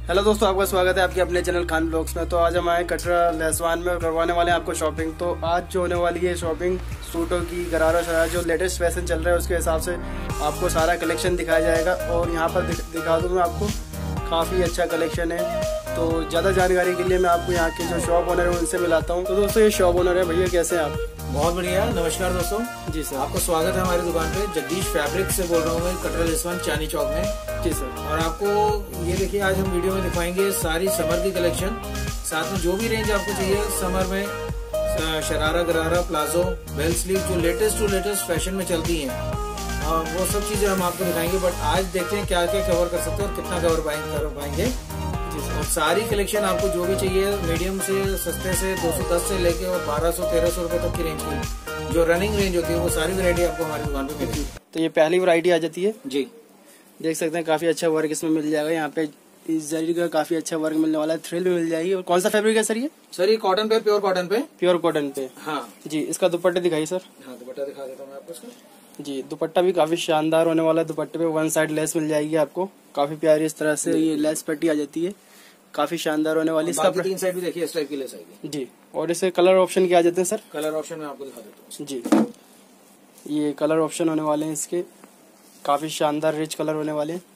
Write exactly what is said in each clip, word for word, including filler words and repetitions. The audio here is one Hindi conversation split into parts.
हेलो दोस्तों, आपका स्वागत है आपके अपने चैनल खान ब्लॉग्स में। तो आज हम आए कटरा लहसवान में करवाने वाले हैं आपको शॉपिंग। तो आज जो होने वाली है शॉपिंग सूटों की, गरारा शरारा जो लेटेस्ट फैशन चल रहा है उसके हिसाब से आपको सारा कलेक्शन दिखाया जाएगा। और यहाँ पर दिखा दूँ मैं आपको, काफ़ी अच्छा कलेक्शन है। तो ज़्यादा जानकारी के लिए मैं आपको यहाँ के जो शॉप ओनर है उनसे मिलाता हूँ। तो दोस्तों ये शॉप ओनर है, भैया कैसे हैं आप? बहुत बढ़िया, नमस्कार दोस्तों। जी सर, आपको स्वागत है हमारी दुकान पे। जगदीश फैब्रिक से बोल रहा हूँ मैं, कटरा लहसवान चांदनी चौक में। जी सर। और आपको ये देखिए, आज हम वीडियो में दिखाएंगे सारी समर की कलेक्शन, साथ में जो भी रेंज आपको चाहिए समर में, sharara gharara palazzo bell sleeve जो लेटेस्ट टू लेटेस्ट फैशन में चलती हैं, वो सब चीजें हम आपको दिखाएंगे। बट आज देखते हैं क्या क्या कवर कर सकते हैं और कितना कवर कर पाएंगे। और सारी कलेक्शन आपको जो भी चाहिए, मीडियम से सस्ते से दो सौ दस से लेके और बारह सौ तेरह सौ रुपए तक की रेंज की जो रनिंग रेंज होती है, वो सारी वैरायटी आपको हमारी दुकान पे मिलेगी। तो ये पहली वैरायटी आ जाती है जी, देख सकते हैं काफी अच्छा वर्क इसमें मिल जाएगा। यहाँ पे इस जरी का काफी अच्छा वर्क मिलने वाला है, थ्रिल भी मिल जाएगी। और कौन सा फैब्रिक है सर ये? सर ये कॉटन पे, प्योर कॉटन पे। प्योर कॉटन पे, हाँ जी। इसका दुपट्टे दिखाइए सर। हाँ, दुपट्टा दिखा देता हूँ मैं आपको इसका। जी, दुपट्टा भी काफी शानदार होने वाला है। दुपट्टे पे वन साइड लेस मिल जाएगी आपको, काफी प्यारी इस तरह से ये लेस पट्टी आ जाती है, काफी शानदार होने वाली। इसका तीन साइड भी देखिए, इस टाइप की लेस आएगी जी। और इसके कलर ऑप्शन क्या आ जाते हैं सर? कलर ऑप्शन में आपको दिखा देता हूँ जी। ये कलर ऑप्शन होने वाले हैं इसके, काफी शानदार रिच कलर होने वाले हैं।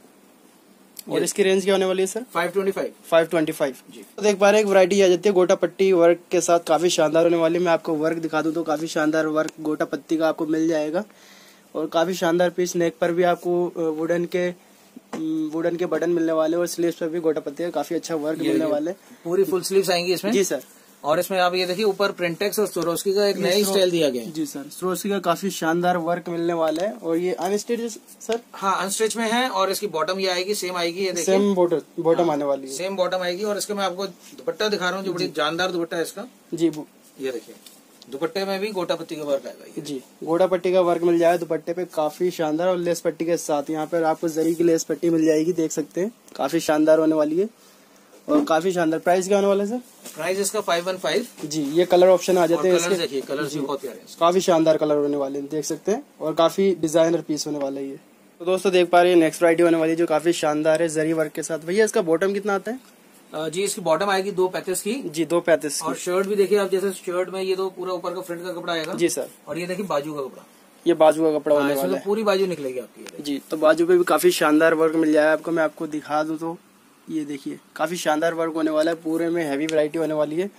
और इसकी रेंज क्या होने वाली है sir? Five twenty five five twenty five जी। तो देख पा रहे हैं एक वैरायटी आ जाती है गोटा पट्टी वर्क के साथ, काफी शानदार होने वाली है। मैं आपको वर्क दिखा दूं तो काफी शानदार वर्क गोटा पत्ती का आपको मिल जाएगा। और काफी शानदार पीस, नेक पर भी आपको वुडन के वुडन के बटन मिलने वाले और स्लीव्स पर भी गोटा पत्ती का काफी अच्छा वर्क मिलने वाले। पूरी फुल स्लीव्स आएंगी इसमें। जी सर। और इसमें आप ये देखिए, ऊपर प्रिंटेक्स और स्वरोस्की का एक नया स्टाइल दिया गया है। जी सर, स्वरोस्की का काफी शानदार वर्क मिलने वाला है। और ये अनस्टिच सर? हाँ, अनस्टिच में है। और इसकी बॉटम ये आएगी, सेम आएगी, ये देखिए सेम बॉटम बॉटम आने वाली है, सेम बॉटम आएगी। और इसका मैं आपको दुपट्टा दिखा रहा हूँ, जो बड़ी जानदार दुपट्टा है इसका। जी, ये देखिए, दुपट्टे में भी गोटा पत्ती का वर्क आएगा। जी, गोटा पट्टी का वर्क मिल जाएगा दुपट्टे पे, काफी शानदार। और लेस पट्टी के साथ यहाँ पर आपको जरी की लेस पट्टी मिल जाएगी, देख सकते हैं काफी शानदार होने वाली है और काफी शानदार। प्राइस क्या होने वाला है सर? प्राइस इसका फाइव वन फाइव जी। ये कलर ऑप्शन आ जाते हैं इसके, देखिए कलर भी बहुत प्यारे हैं, काफी शानदार कलर होने वाले हैं, देख सकते हैं। और काफी डिजाइनर पीस होने वाला है ये। तो दोस्तों देख पा रहे हैं नेक्स्ट वैरायटी होने वाली है जो काफी शानदार है जरी वर्क के साथ। भैया इसका बॉटम कितना आता है? जी, इसकी बॉटम आएगी दो पैंतीस की। जी, दो पैंतीस। और शर्ट भी देखिए आप, जैसे शर्ट में ये तो पूरा ऊपर का फ्रंट का कपड़ा आएगा। जी सर। और ये देखिए बाजू का कपड़ा, ये बाजू का कपड़ा होने वाला है, है, पूरी बाजू निकलेगी आपकी। जी। तो बाजू पे भी काफी शानदार वर्क मिल जाएगा आपको। मैं आपको दिखा दूं तो ये देखिए, काफी शानदार वर्क होने वाला है, पूरे में हैवी वैरायटी होने वाली है।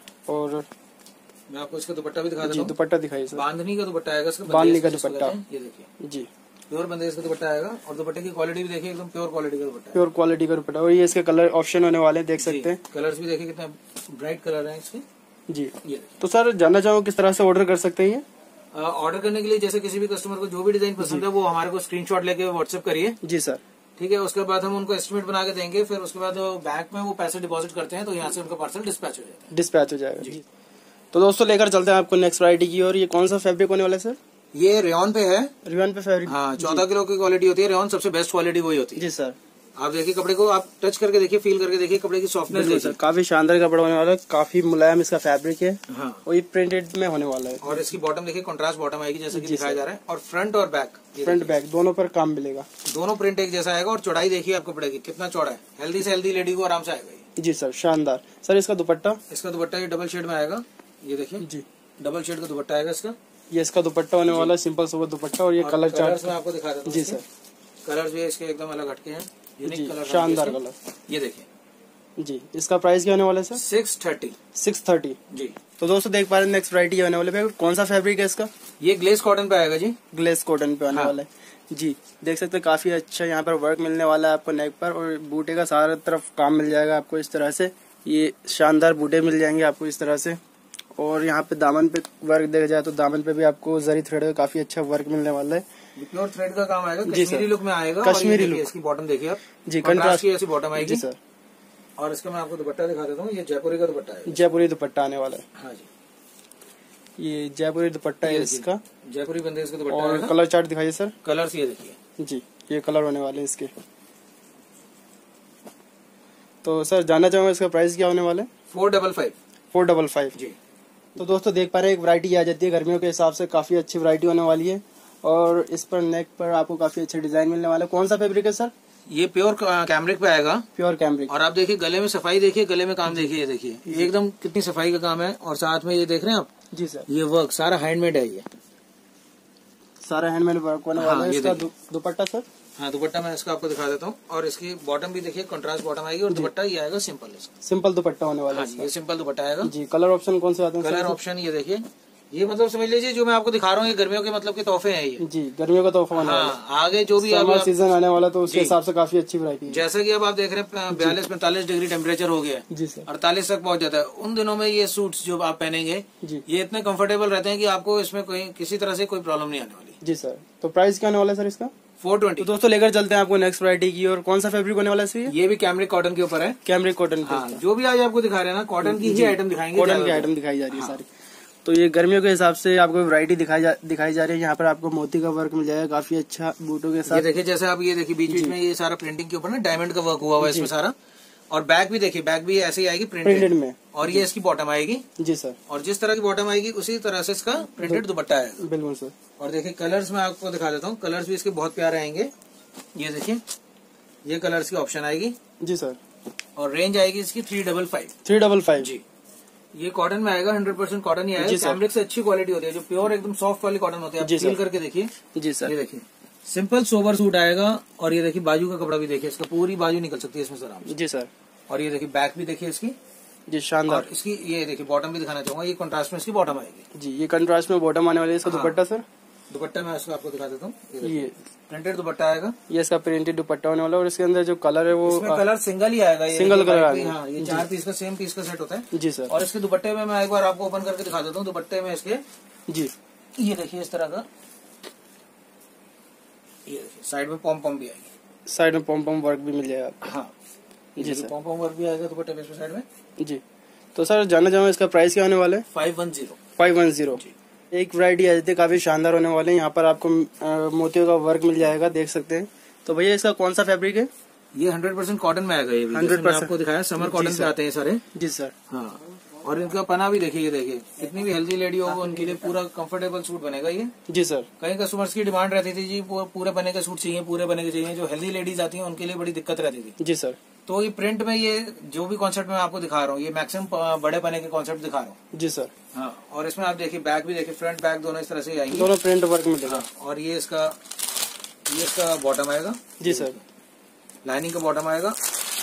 और मैं आपको इसका दुपट्टा भी दिखा देता हूं। दुपट्टा दिखाइए सर। बांधनी का दुपट्टा आएगा इसका, बांधनी का दुपट्टा, ये देखिए जी, प्योर बंदेज का दुपट्टा आएगा। और दुपट्टे की क्वालिटी भी देखिए, एकदम प्योर क्वालिटी का दुपट्टा, प्योर क्वालिटी का दुपट्टा। और ये इसके कलर ऑप्शन होने वाले हैं, देख सकते हैं। कलर्स भी देखिए कितना ब्राइट कलर है इसके। जी। ये तो सर जानना चाहूँ किस तरह से ऑर्डर कर सकते हैं? ऑर्डर करने के लिए जैसे किसी भी कस्टमर को जो भी डिजाइन पसंद है वो हमारे को स्क्रीनशॉट लेके व्हाट्सएप करिए। जी सर। ठीक है, उसके बाद हम उनको एस्टिमेट बना के देंगे। फिर उसके बाद बैंक में वो पैसे डिपॉजिट करते हैं, तो यहाँ से उनका पार्सल डिस्पैच हो जाता है। डिस्पैच हो जाएगा जी। तो दोस्तों लेकर चलते हैं आपको नेक्स्ट वैरायटी की। और ये कौन सा फैब्रिक होने वाला है सर? ये रेयन पे है। रेयन पे फैब्रिक, हाँ, चौदह किलो की क्वालिटी होती है। रेयन सबसे बेस्ट क्वालिटी वही होती है। जी सर। आप देखिए कपड़े को, आप टच करके देखिए, फील करके देखिए कपड़े की सॉफ्टनेस देखिए, काफी शानदार कपड़ा होने वाला है, काफी मुलायम इसका फैब्रिक है। हाँ, और ये प्रिंटेड में होने वाला है। और इसकी बॉटम देखिए, कॉन्ट्रास्ट बॉटम आएगी जैसे कि दिखाया जा रहा है। और फ्रंट और बैक, फ्रंट बैक दोनों पर काम मिलेगा, दोनों प्रिंट एक जैसा आएगा। और चौड़ाई देखिए आप कपड़े की कितना चौड़ा है, हेल्दी से हेल्दी लेडी को आराम से आएगा। जी सर, शानदार। सर इसका दुपट्टा? इसका दुपट्टा ये डबल शेड में आएगा, ये देखिए जी, डबल शेड का दुपट्टा आएगा इसका। ये इसका दुपट्टा होने वाला है, सिंपल सोबर दुपट्टा। और ये कलर चार्ट मैं आपको दिखा देता हूँ। जी सर। कलर्स भी इसके एकदम अलग हटके हैं, यूनिक कलर, शानदार कलर। ये देखिए जी। इसका प्राइस क्या होने वाला है sir? Six thirty six thirty जी। तो दोस्तों देख पा रहे हैं नेक्स्ट वैरायटी होने वाले है। कौन सा फैब्रिक है इसका? ये ग्लेस कॉटन पे आएगा जी, ग्लेस कॉटन पे आने हाँ। वाला है जी। देख सकते हैं काफी अच्छा यहाँ पर वर्क मिलने वाला है आपको नेक पर। और बूटे का सारा तरफ काम मिल जाएगा आपको इस तरह से, ये शानदार बूटे मिल जाएंगे आपको इस तरह से। और यहाँ पे दामन पे वर्क देखा जाए तो दामन पे भी आपको जरी थ्रेड का काफी अच्छा वर्क मिलने वाला है। प्योर थ्रेड का काम आएगा, जी कश्मीरी लुक में आएगा। कश्मीरी लुक। इसकी बॉटम देखिए आप जी, कंट्रास्ट की ऐसी बॉटम आएगी। जी सर। और इसका मैं आपको दुपट्टा दिखा देता हूँ, ये जयपुरी का दुपट्टा है। जयपुरी दुपट्टा आने वाला है। हाँ जी, ये जयपुरी दुपट्टा है इसका। जयपुरी बंदेज का दुपट्टा। और कलर चार्ट दिखाइए सर। कलर्स ये देखिए जी, ये कलर होने वाले हैं इसके। तो सर जानना चाहूंगा इसका प्राइस क्या होने वाला है? Four double five four double five जी। तो दोस्तों देख पा रहे हैं एक वैरायटी आ जाती है गर्मियों के हिसाब से, काफी अच्छी वैरायटी होने वाली है। और इस पर नेक पर आपको काफी अच्छे डिजाइन मिलने वाला है। कौन सा फैब्रिक है सर? ये प्योर कैमरिक पे आएगा, प्योर कैमरिक। और आप देखिए गले में सफाई देखिए, गले में काम देखिए, ये देखिए एकदम कितनी सफाई का काम है। और साथ में ये देख रहे हैं आप, जी सर, ये वर्क सारा हैंडमेड है, ये सारा हैंडमेड वर्क होने वाला है। इसका दुपट्टा सर, हाँ दुपट्टा मैं इसका आपको दिखा देता हूँ। और इसकी बॉटम भी देखिए कंट्रास्ट बॉटम आएगी, और दुपट्टा ये आएगा सिंपल, इसका सिंपल दुपट्टा होने वाला है। हाँ, ये सिंपल दुपट्टा आएगा जी। कलर ऑप्शन कौन से आते हैं? कलर ऑप्शन ये देखिए, ये मतलब समझ लीजिए जो मैं आपको दिखा रहा हूँ ये गर्मियों के मतलब के तोहफे हैं ये। जी, गर्मियों का तोहफा होने वाला है। हाँ, आगे जो भी समर सीजन आने वाला तो उसके हिसाब से काफी अच्छी वैरायटी है। जैसा कि अब आप देख रहे हैं बयालीस पैंतालीस डिग्री टेम्परेचर हो गया है, जी सर, अड़तालीस तक पहुंच जाता है। उन दिनों में ये सूट्स जो आप पहनेंगे जी, ये इतने कंफर्टेबल रहते हैं कि आपको इसमें कोई किसी तरह से कोई प्रॉब्लम नहीं आने वाली। जी सर। तो प्राइस क्या होने वाला है सर इसका? Four twenty. तो दोस्तों लेकर चलते हैं आपको नेक्स्ट वैरायटी की। और कौन सा फैब्रिक होने वाला है इसमें? ये भी कैमरिक कॉटन के ऊपर है, कैमरिक कॉटन। हाँ, जो भी आज आपको दिखा रहे हैं ना कॉटन की ही आइटम दिखाएंगे, कॉटन की आइटम दिखाई जा रही है सारी। तो ये गर्मियों के हिसाब से आपको वैरायटी दिखाई जा दिखाई जा रही है। यहाँ पर आपको मोती का वर्क मिल जाएगा काफी अच्छा बूटों के साथ। ये देखिए जैसे आप ये देखिए बीच बीच में ये सारा प्रिंटिंग के ऊपर ना डायमंड का वर्क हुआ हुआ है इसमें सारा। और बैक भी देखिए, बैक भी ऐसे ही आएगी प्रिंटेड में, और ये इसकी बॉटम आएगी। जी सर। और जिस तरह की बॉटम आएगी उसी तरह से इसका प्रिंटेड दुपट्टा आएगा। बिल्कुल सर। और देखिए कलर्स में आपको दिखा देता हूँ, कलर्स भी इसके बहुत प्यारे आएंगे। ये देखिए ये कलर्स की ऑप्शन आएगी। जी सर। और रेंज आएगी इसकी three double five three double five जी। ये कॉटन में आएगा, हंड्रेड परसेंट कॉटन ही आएगा। कैमरिक से अच्छी क्वालिटी होती है, जो प्योर एकदम सॉफ्ट वाली कॉटन होती है। आप फील करके देखिए। जी सर। ये देखिए सिंपल सोबर सूट आएगा। और ये देखिए बाजू का कपड़ा भी देखिए, इसका पूरी बाजू निकल सकती है इसमें सर आप। जी सर। और ये देखिए बैक भी देखिए इसकी, जी शानदार। इसकी ये देखिए बॉटम भी दिखाना चाहूंगा, ये कंट्रास्ट में इसकी बॉटम आएगी। जी, ये कंट्रास्ट में बॉटम आने वाली है। इसका दुपट्टा सर, दुपट्टा मैं इसको आपको दिखा देता हूँ। ये प्रिंटेड दुपट्टा आएगा, ये इसका प्रिंटेड दुपट्टा होने वाला है। और इसके अंदर जो कलर है वो कलर सिंगल ही आएगा, ये सिंगल कलर आएगा। हाँ, ये चार पीस का सेम पीस का सेट होता है। जी सर। और इसके दुपट्टे में मैं एक बार आपको ओपन करके दिखा देता हूँ। दुपट्टे में इसके जी ये देखिए इस तरह का, ये देखिए साइड में पॉम पॉम भी आएगी, साइड में पॉम पॉम वर्क भी मिल जाएगा। हाँ जी सर, पॉम पॉम वर्क भी आएगा दुपट्टे में साइड में। जी। तो सर जानना चाहूँगा इसका प्राइस क्या होने वाला है? Five one zero five one zero एक वैरायटी आ जाती है, काफी शानदार होने वाले हैं। यहाँ पर आपको मोतियों का वर्क मिल जाएगा, देख सकते हैं। तो भैया इसका कौन सा फैब्रिक है? ये हंड्रेड परसेंट कॉटन में आएगा। ये हंड्रेड परसेंट आपको दिखाया, समर कॉटन पे आते हैं सारे। जी सर। हाँ, और इनका पना भी देखिए, ये देखिए कितनी भी हेल्दी लेडी होगी उनके लिए पूरा कंफर्टेबल सूट बनेगा ये। जी सर। कई कस्टमर्स की डिमांड रहती थी जी पूरे बने के सूट चाहिए, पूरे बने के चाहिए। जो हेल्दी लेडीज आती हैं उनके लिए बड़ी दिक्कत रहती थी। जी सर। तो ये प्रिंट में ये जो भी कॉन्सेप्ट में आपको दिखा रहा हूँ, ये मैक्सिमम बड़े बने के कॉन्सेप्ट दिखा रहा हूँ। जी सर। हाँ, और इसमें आप देखिए बैक भी देखिए, फ्रंट बैक दोनों इस तरह से आएंगे, दोनों प्रिंट वर्क में देगा। और ये इसका ये इसका बॉटम आएगा। जी सर। लाइनिंग का बॉटम आएगा।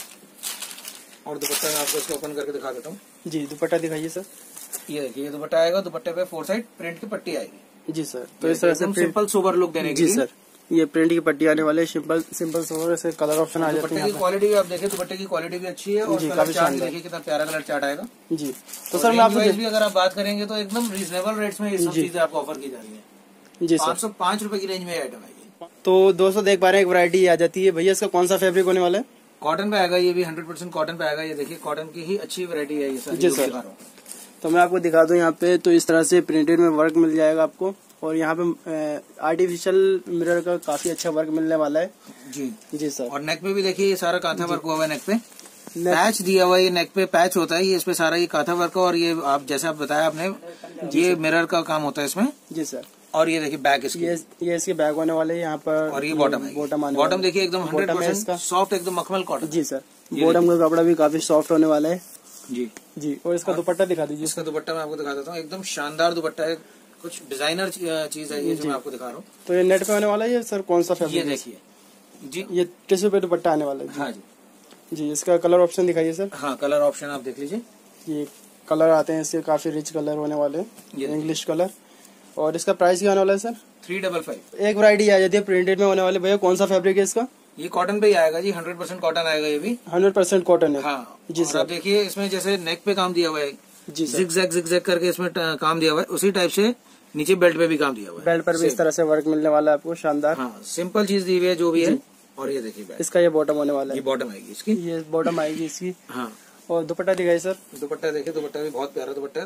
और दुपट्टा मैं आपको इसको ओपन करके दिखा देता हूँ। जी, दुपट्टा दिखाइए सर। ये देखिए ये दुपट्टा आएगा, दुपट्टे पे फोर साइड प्रिंट की पट्टी आएगी। जी सर। तो इस तरह से सिंपल सोबर लुक देने के लिए। जी सर, ये प्रिंट की पट्टी आने वाले, सिंपल सिंपल सोबर से कलर ऑप्शन आ जाते हैं। दुपट्टे की क्वालिटी भी आप देखिए, दुपट्टे की क्वालिटी भी अच्छी है। और कलर चार्ट देखिए कितना प्यारा कलर चार्ट आएगा। जी। तो सर मैं आपसे भी अगर आप बात करेंगे तो एकदम रीजनेबल रेट्स में ये सब चीजें आपको ऑफर की जा रही है। जी सर। पाँच सौ पाँच रूपये की रेंज में आइटम आएगी। तो दोस्तों देख पा रहे हैं एक वैरायटी आ जाती है। भैया इसका कौन सा फैब्रिक होने वाला है? कॉटन पे आएगा, ये भी हंड्रेड परसेंट कॉटन पे आएगा। ये देखिए कॉटन की ही अच्छी वैरायटी है ये सर। जी सर। तो मैं आपको दिखा दूं यहाँ पे, तो इस तरह से प्रिंटेड में वर्क मिल जाएगा आपको। और यहाँ पे आर्टिफिशियल मिरर का काफी अच्छा वर्क मिलने वाला है। जी जी सर। और नेक पे भी देखिए ये सारा कांथा वर्क हुआ हुआ है। नेक पे पैच दिया हुआ है, ये नेक पे पैच होता है, ये इस पे सारा ये कांथा वर्क है। और ये आप जैसे आप बताया आपने, ये मिरर का काम होता है इसमें। जी सर। और ये देखिए बैक इसकी, ये, ये इसके बैक होने वाले हैं यहाँ पर। और ये बॉटम है, बॉटम आने बॉटम देखिए एकदम हंड्रेड परसेंट सॉफ्ट, एकदम मखमल कॉटन। जी सर। बॉटम का कपड़ा भी काफी सॉफ्ट होने वाला है। जी जी। और इसका दुपट्टा दिखा दीजिए। इसका दुपट्टा मैं आपको दिखा देता हूँ, एकदम शानदार दुपट्टा है, कुछ डिजाइनर चीज है ये जो मैं आपको दिखा रहा हूँ। तो ये नेट पे आने वाला है ये सर, कौन सा फैब्रिक? ये देखिए जी, ये टिश्यू पे दुपट्टा आने वाला है। हाँ जी जी। इसका कलर ऑप्शन दिखाइए सर। हाँ, कलर ऑप्शन आप देख लीजिए, ये कलर आते हैं इसके, काफी रिच कलर होने वाले, इंग्लिश कलर। और इसका प्राइस क्या होने वाला है सर? थ्री डबल फाइव एक वैरायटी आ जाती है प्रिंटेड में होने वाले। भैया कौन सा फैब्रिक है इसका? ये कॉटन पे ही आएगा जी, हंड्रेड परसेंट कॉटन आएगा। ये भी हंड्रेड परसेंट कॉटन है। हाँ जी सर। देखिए इसमें जैसे नेक पे काम दिया हुआ है जी, जिग जैग जिग जैग करके इसमें काम दिया हुआ है, उसी टाइप से नीचे बेल्ट पे भी काम दिया हुआ है। बेल्ट पर भी इस तरह से वर्क मिलने वाला है आपको, शानदार। हाँ, सिंपल चीज दी हुई है जो भी है। और ये देखिए इसका ये बॉटम होने वाला है, ये बॉटम आएगी इसकी, ये बॉटम आएगी इसकी। हाँ। और दुपट्टा दिखाई सर। दुपट्टा देखिए, दुपट्टा भी बहुत प्यारा दुपट्टा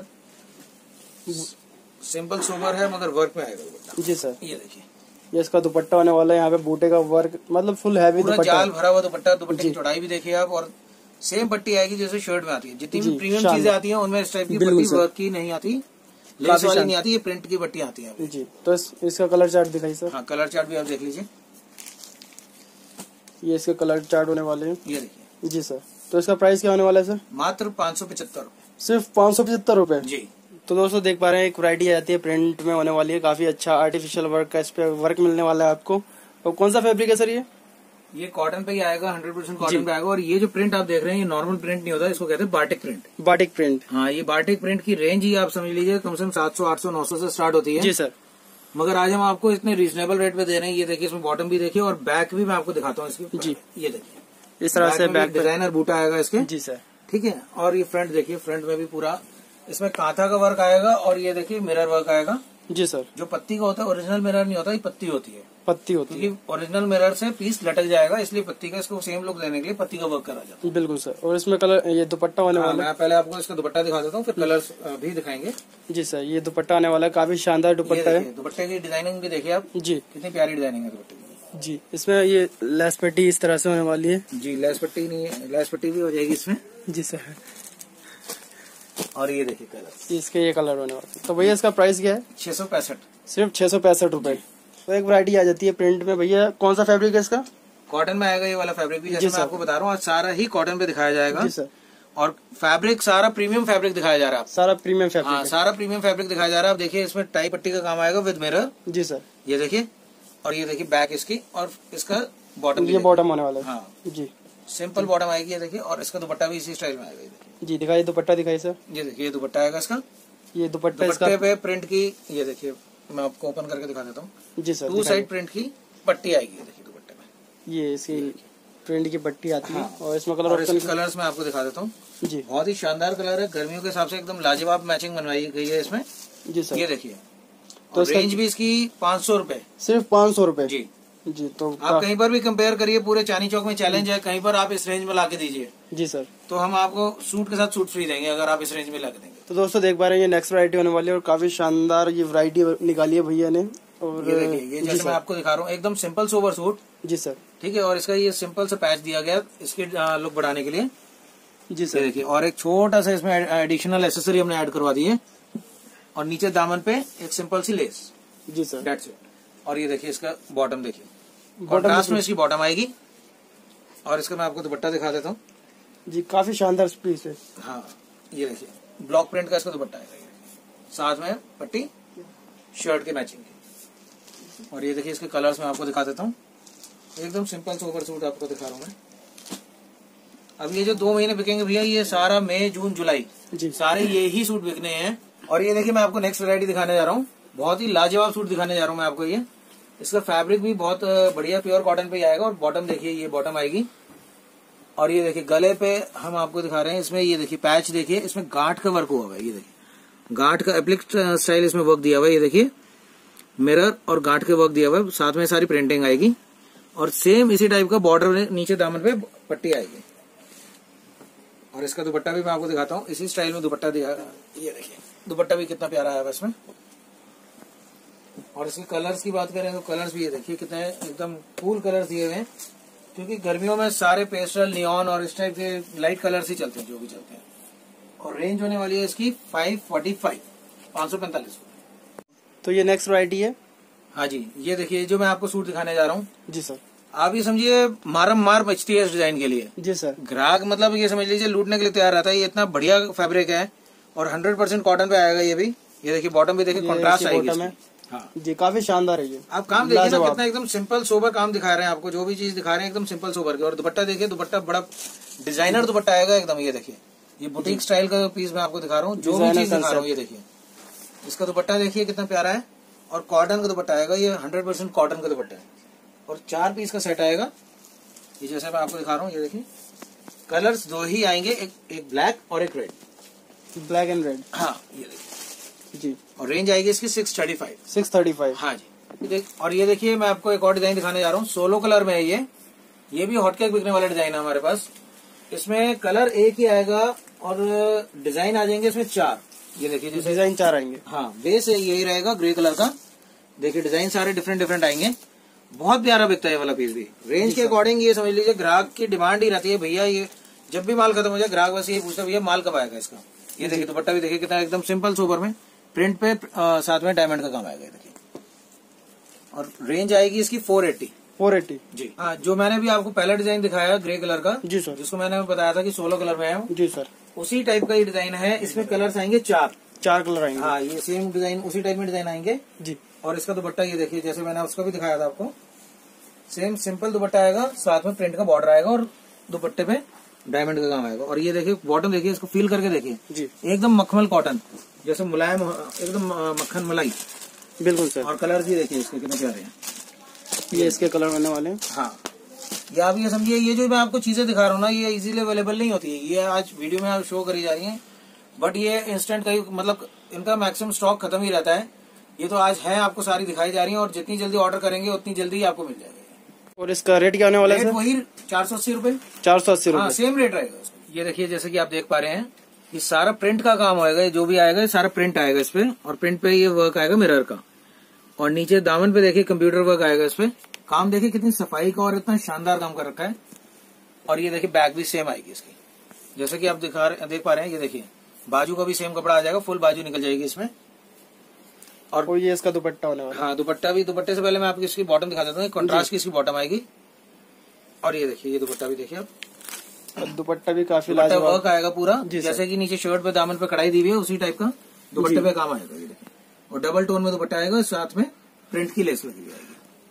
है, सिंपल सोबर है मगर वर्क में आएगा दुपट्टा। जी सर। ये देखिए ये इसका दुपट्टा होने वाला है, यहाँ पे बूटे का वर्क, मतलब फुल हैवी दुपट्टा, जाल भरा हुआ दुपट्टा। दुपट्टे की चौड़ाई भी देखिए आप, और सेम पट्टी आएगी जैसे शर्ट में आती है। जितनी भी प्रीमियम चीजें आती हैं उनमें इस टाइप की पट्टी वर्क की नहीं आती, लेस वाली नहीं आती, ये प्रिंट की पट्टी आती है जी। तो इस, इसका कलर चार्ट दिखाई सर। हाँ, कलर चार्ट भी आप देख लीजिए। ये इसके कलर चार्ट होने वाले हैं। ये देखिए जी सर। तो इसका प्राइस क्या होने वाला है सर? मात्र पाँच सौ पचहत्तर रूपए। सिर्फ पाँच सौ पचहत्तर रूपए जी। तो दोस्तों देख पा रहे हैं, एक वैरायटी आ जाती है प्रिंट में होने वाली है, काफी अच्छा आर्टिफिशियल वर्क का इस पे वर्क मिलने वाला है आपको। और कौन सा फैब्रिक है सर ये? ये कॉटन पे ही आएगा, हंड्रेड परसेंट कॉटन पे आएगा। और ये जो प्रिंट आप देख रहे हैं ये नॉर्मल प्रिंट नहीं होता, इसको कहते हैं बाटिक प्रिंट। Batik print. हाँ, ये बाटिक प्रिंट की रेंज ही आप समझ लीजिए कम से कम सात सौ आठ सौ नौ सौ से स्टार्ट होती है। जी सर। मगर आज हम आपको इतने रीजनेबल रेट पे दे रहे हैं। ये देखिए, इसमें बॉटम भी देखिए और बैक भी मैं आपको दिखाता हूँ इसकी। जी, ये देखिए इस तरह से बैक डिजाइनर बूटा आएगा इसके। जी सर। ठीक है। और ये फ्रंट देखिए, फ्रंट में भी पूरा इसमें कांथा का वर्क आएगा और ये देखिए मिरर वर्क आएगा। जी सर। जो पत्ती का होता है, ओरिजिनल मिरर नहीं होता, ये पत्ती होती है। पत्ती होती है, क्योंकि ओरिजिनल मिरर से पीस लटक जाएगा, इसलिए पत्ती का इसको सेम लुक देने के लिए पत्ती का वर्क करा जाता है। बिल्कुल सर। और इसमें कलर, ये दुपट्टा होने वाला है। मैं पहले आपको इसका दुपट्टा दिखा देता हूँ, फिर कलर्स भी दिखाएंगे। जी सर। ये दुपट्टा आने वाला है, काफी शानदार दुपट्टा है। दुपट्टे की डिजाइनिंग भी देखिए आप। जी, कितनी प्यारी डिजाइनिंग है दुपट्टे की। जी, इसमें ये लेस पट्टी इस तरह से होने वाली है। जी, लेस पट्टी नहीं है, लेस पट्टी भी हो जाएगी इसमें। जी सर। और ये देखिए कलर, इसके ये कलर होने वाले। तो भैया इसका प्राइस क्या है? छह सौ पैंसठ। सिर्फ छह सौ पैंसठ रूपए। तो एक वैरायटी आ जाती है प्रिंट में। भैया कौन सा फैब्रिक है इसका? कॉटन में आएगा ये वाला फैब्रिक भी, जैसे मैं आपको बता रहा हूँ। आज सारा ही कॉटन पे दिखाया जाएगा। जी सर। और फैब्रिक सारा प्रीमियम फैब्रिक दिखाया जा रहा है। सारा प्रीमियम फैब्रिक। हाँ, सारा प्रीमियम फैब्रिक दिखाया जा रहा है। आप देखिए, इसमें टाई पट्टी का काम आएगा विद मिरर। Ji sir. ये देखिए, और ये देखिए बैक इसकी, और इसका बॉटम, ये बॉटम होने वाला है। हाँ जी, सिंपल बॉटम आएगी। ये देखिए, और इसका दुपट्टा भी इसी स्टाइल में आएगा। जी, दिखाइए दुपट्टा, दिखाइए सर। ये देखिए, ये दुपट्टा आएगा इसका। ये दुपट्टा, दुपट्टे पे प्रिंट की, ये देखिए मैं आपको ओपन करके दिखा देता हूँ। जी सर। टू साइड प्रिंट की पट्टी आएगी। ये देखिए दुपट्टे में ये इसकी प्रिंट की पट्टी आती है। हाँ। और इसमें कलर, और इसके कलर्स मैं आपको दिखा देता हूँ। जी, बहुत ही शानदार कलर है। गर्मियों के हिसाब से एकदम लाजवाब मैचिंग बनवाई गई है इसमें। जी सर। ये देखिए, तो रेंज भी इसकी पाँच सौ रूपये। सिर्फ पाँच सौ रूपये। जी जी। तो आप कहीं पर भी कंपेयर करिए, पूरे चांदनी चौक में चैलेंज है, कहीं पर आप इस रेंज में ला के दीजिए। जी सर। तो हम आपको सूट के साथ सूट फ्री देंगे अगर आप इस रेंज में ला के देंगे। तो दोस्तों देख पा रहे हैं, ये नेक्स्ट वैरायटी होने वाली है और काफी शानदार ये वैरायटी निकाली है भैया ने। और ये देखिए, ये जैसे मैं आपको दिखा रहा हूँ, एकदम सिंपल सोबर सूट। जी सर। ठीक है। और इसका ये सिंपल सा पैच दिया गया इसके लुक बढ़ाने के लिए। जी सर। देखिए, और एक छोटा सा इसमें एडिशनल एसेसरी हमने ऐड करवा दी है। और नीचे दामन पे एक सिंपल सी लेस। जी सर। That's it. और ये देखिए इसका बॉटम, देखिए कॉन्ट्रास्ट में इसकी बॉटम आएगी। और इसका मैं आपको दुपट्टा दिखा देता हूँ। जी, काफी शानदार पीस है। हाँ, ये देखिए ब्लॉक प्रिंट का इसका दुपट्टा आएगा, साथ में पट्टी शर्ट के मैचिंग की। और ये देखिए इसके कलर्स मैं आपको दिखा देता हूँ। एकदम सिंपल सोबर सूट आपको दिखा रहा हूँ मैं। अब ये जो दो महीने बिकेंगे भैया, ये सारा मई जून जुलाई जी सारे ये ही सूट बिकने हैं। और ये देखिए, मैं आपको नेक्स्ट वैरायटी दिखाने जा रहा हूँ। बहुत ही लाजवाब सूट दिखाने जा रहा हूँ मैं आपको। ये इसका फैब्रिक भी बहुत बढ़िया प्योर कॉटन पे ही आएगा। और बॉटम देखिए, ये बॉटम आएगी। और ये देखिए गले पे हम आपको दिखा रहे हैं। इसमें ये देखिए पैच, देखिए इसमें गांठ का वर्क हुआ हुआ है। ये देखिए गांठ का एप्लिक स्टाइल इसमें वर्क दिया हुआ है। ये देखिए मिरर और गांठ के वर्क दिया हुआ है, साथ में सारी प्रिंटिंग आएगी। और सेम इसी टाइप का बॉर्डर नीचे दामन पे पट्टी आएगी। और इसका दुपट्टा भी मैं आपको दिखाता हूँ, इसी स्टाइल में दुपट्टा दिया। ये देखिए दुपट्टा भी कितना प्यारा है इसमें। और इसके कलर्स की बात करें तो कलर्स भी ये देखिए कितने एकदम कूल कलर्स दिए हुए हैं। क्योंकि गर्मियों में सारे पेस्टल, नियॉन और इस टाइप के लाइट कलर्स ही चलते हैं, जो भी चलते हैं। और रेंज होने वाली है इसकी फाइव फोर्टी फाइव, पाँच सौ पैंतालीस। तो ये नेक्स्ट वैरायटी है। हाँ जी, ये देखिए जो मैं आपको सूट दिखाने जा रहा हूँ। जी सर। आप ये समझिए मारम मार बचती है इस डिजाइन के लिए। जी सर। ग्राहक मतलब ये समझ लीजिए लूटने के लिए तैयार रहता है। ये इतना बढ़िया फैब्रिक है और हंड्रेड परसेंट कॉटन पे आएगा ये भी। ये देखिए बॉटम भी देखिए, कॉन्ट्रास्ट आएगी। हाँ जी, काफी शानदार है ये। आप काम देखिए ना, कितना एकदम सिंपल सोबर काम दिखा रहे हैं आपको। जो भी चीज दिखा रहे हैं एकदम सिंपल सोबर के। और दुपट्टा देखिए, दुपट्टा बड़ा डिजाइनर दुपट्टा आएगा एकदम। ये देखिए, ये बुटीक स्टाइल का पीस मैं आपको दिखा रहा हूँ। जो भी चीज दिखा रहा हूँ, ये देखिए इसका दुपट्टा देखिए कितना प्यारा है। और कॉटन का दुपट्टा आएगा, ये हंड्रेड परसेंट कॉटन का दुपट्टा है। और चार पीस का सेट आएगा, ये जैसे मैं आपको दिखा रहा हूँ। ये देखिए कलर्स दो ही आएंगे, एक एक ब्लैक और एक रेड, ब्लैक एंड रेड। हाँ, ये देखिए जी। और रेंज आएगी इसकी six thirty five six thirty five. हाँ जी। देख, और ये देखिए मैं आपको एक और डिजाइन दिखाने जा रहा हूँ। सोलो कलर में है ये। ये भी हॉटकेक बिकने वाला डिजाइन है हमारे पास। इसमें कलर एक ही आएगा और डिजाइन आ जाएंगे इसमें चार। ये देखिए जैसे डिजाइन चार आएंगे। हाँ, बेस यही रहेगा ग्रे कलर का। देखिए डिजाइन सारे डिफरेंट डिफरेंट आएंगे। बहुत प्यारा बिकता है ये वाला पीस भी। रेंज के अकॉर्डिंग ये समझ लीजिए ग्राहक की डिमांड ही रहती है भैया। ये जब भी माल खत्म हो जाए ग्राहक बस ये पूछता है भैया माल कब आएगा इसका। ये देखिए दुपट्टा भी देखिए कितना एकदम सिंपल सोबर में प्रिंट पे आ, साथ में डायमंड का काम आएगा। देखिए और रेंज आएगी इसकी फोर एट्टी फोर एटी जी। हाँ, जो मैंने भी आपको पहला डिजाइन दिखाया ग्रे कलर का, जी सर, जिसको मैंने बताया था कि सोलह कलर में है, जी सर, उसी टाइप का ये डिजाइन है। इसमें कलर्स आएंगे चार चार कलर आएंगे। हाँ, ये सेम डिजाइन उसी टाइप में डिजाइन आएंगे जी। और इसका दुपट्टा ये देखिए, जैसे मैंने उसका भी दिखाया था आपको, सेम सिंपल दुपट्टा आएगा, साथ में प्रिंट का बॉर्डर आएगा और दुपट्टे पे डायमंड का काम आएगा। और ये देखिए बॉटम देखिए, इसको फील करके देखिए जी, एकदम मखमल कॉटन जैसे मुलायम, एकदम मक्खन मलाई। बिल्कुल सर। और कलर भी देखिए इसके कितने प्यारे हैं, ये इसके कलर बनने वाले हैं। हाँ, ये आप ये समझिए, ये जो मैं आपको चीजें दिखा रहा हूँ ना, ये इजीली अवेलेबल नहीं होती है। ये आज वीडियो में आप शो करी जा रही है, बट ये इंस्टेंट कहीं मतलब इनका मैक्सिमम स्टॉक खत्म ही रहता है। ये तो आज है, आपको सारी दिखाई जा रही है और जितनी जल्दी ऑर्डर करेंगे उतनी जल्दी ही आपको मिल जाएगी। और इसका रेट क्या होने वाला है? वही चार सौ अस्सी रूपये चार सौ अस्सी हाँ, रूपये सेम रेट रहेगा। ये देखिए, जैसे कि आप देख पा रहे हैं, ये सारा प्रिंट का काम होएगा। जो भी आएगा ये सारा प्रिंट आएगा इस पे, और प्रिंट पे ये वर्क आएगा मिरर का। और नीचे दामन पे देखिए कंप्यूटर वर्क आएगा इस पे। काम देखिए कितनी सफाई का और इतना शानदार काम कर रखा है। और ये देखिए बैक भी सेम आएगी इसकी, जैसे कि आप दिखा देख पा रहे हैं। ये देखिए बाजू का भी सेम कपड़ा आ जाएगा, फुल बाजू निकल जाएगी इसमें। और और ये इसका दुपट्टा होने वाला है। हाँ, दुपट्टा भी, दुपट्टे से पहले मैं आपको इसकी बॉटम दिखा देता हूँ, कॉन्ट्रास्ट की इसकी बॉटम आएगी। और ये देखिए, ये दुपट्टा भी देखिए आप, दुपट्टा भी काफी दुपट्टा लाजवाब वर्क आएगा पूरा, जी सर। जैसे कि नीचे शर्ट पे दामन पे कढ़ाई दी हुई है, उसी टाइप का दुपट्टे पे काम आएगा। ये देखिए, और डबल टोन में दुपट्टा आएगा, साथ में प्रिंट की लेस लगी हुई आएगी।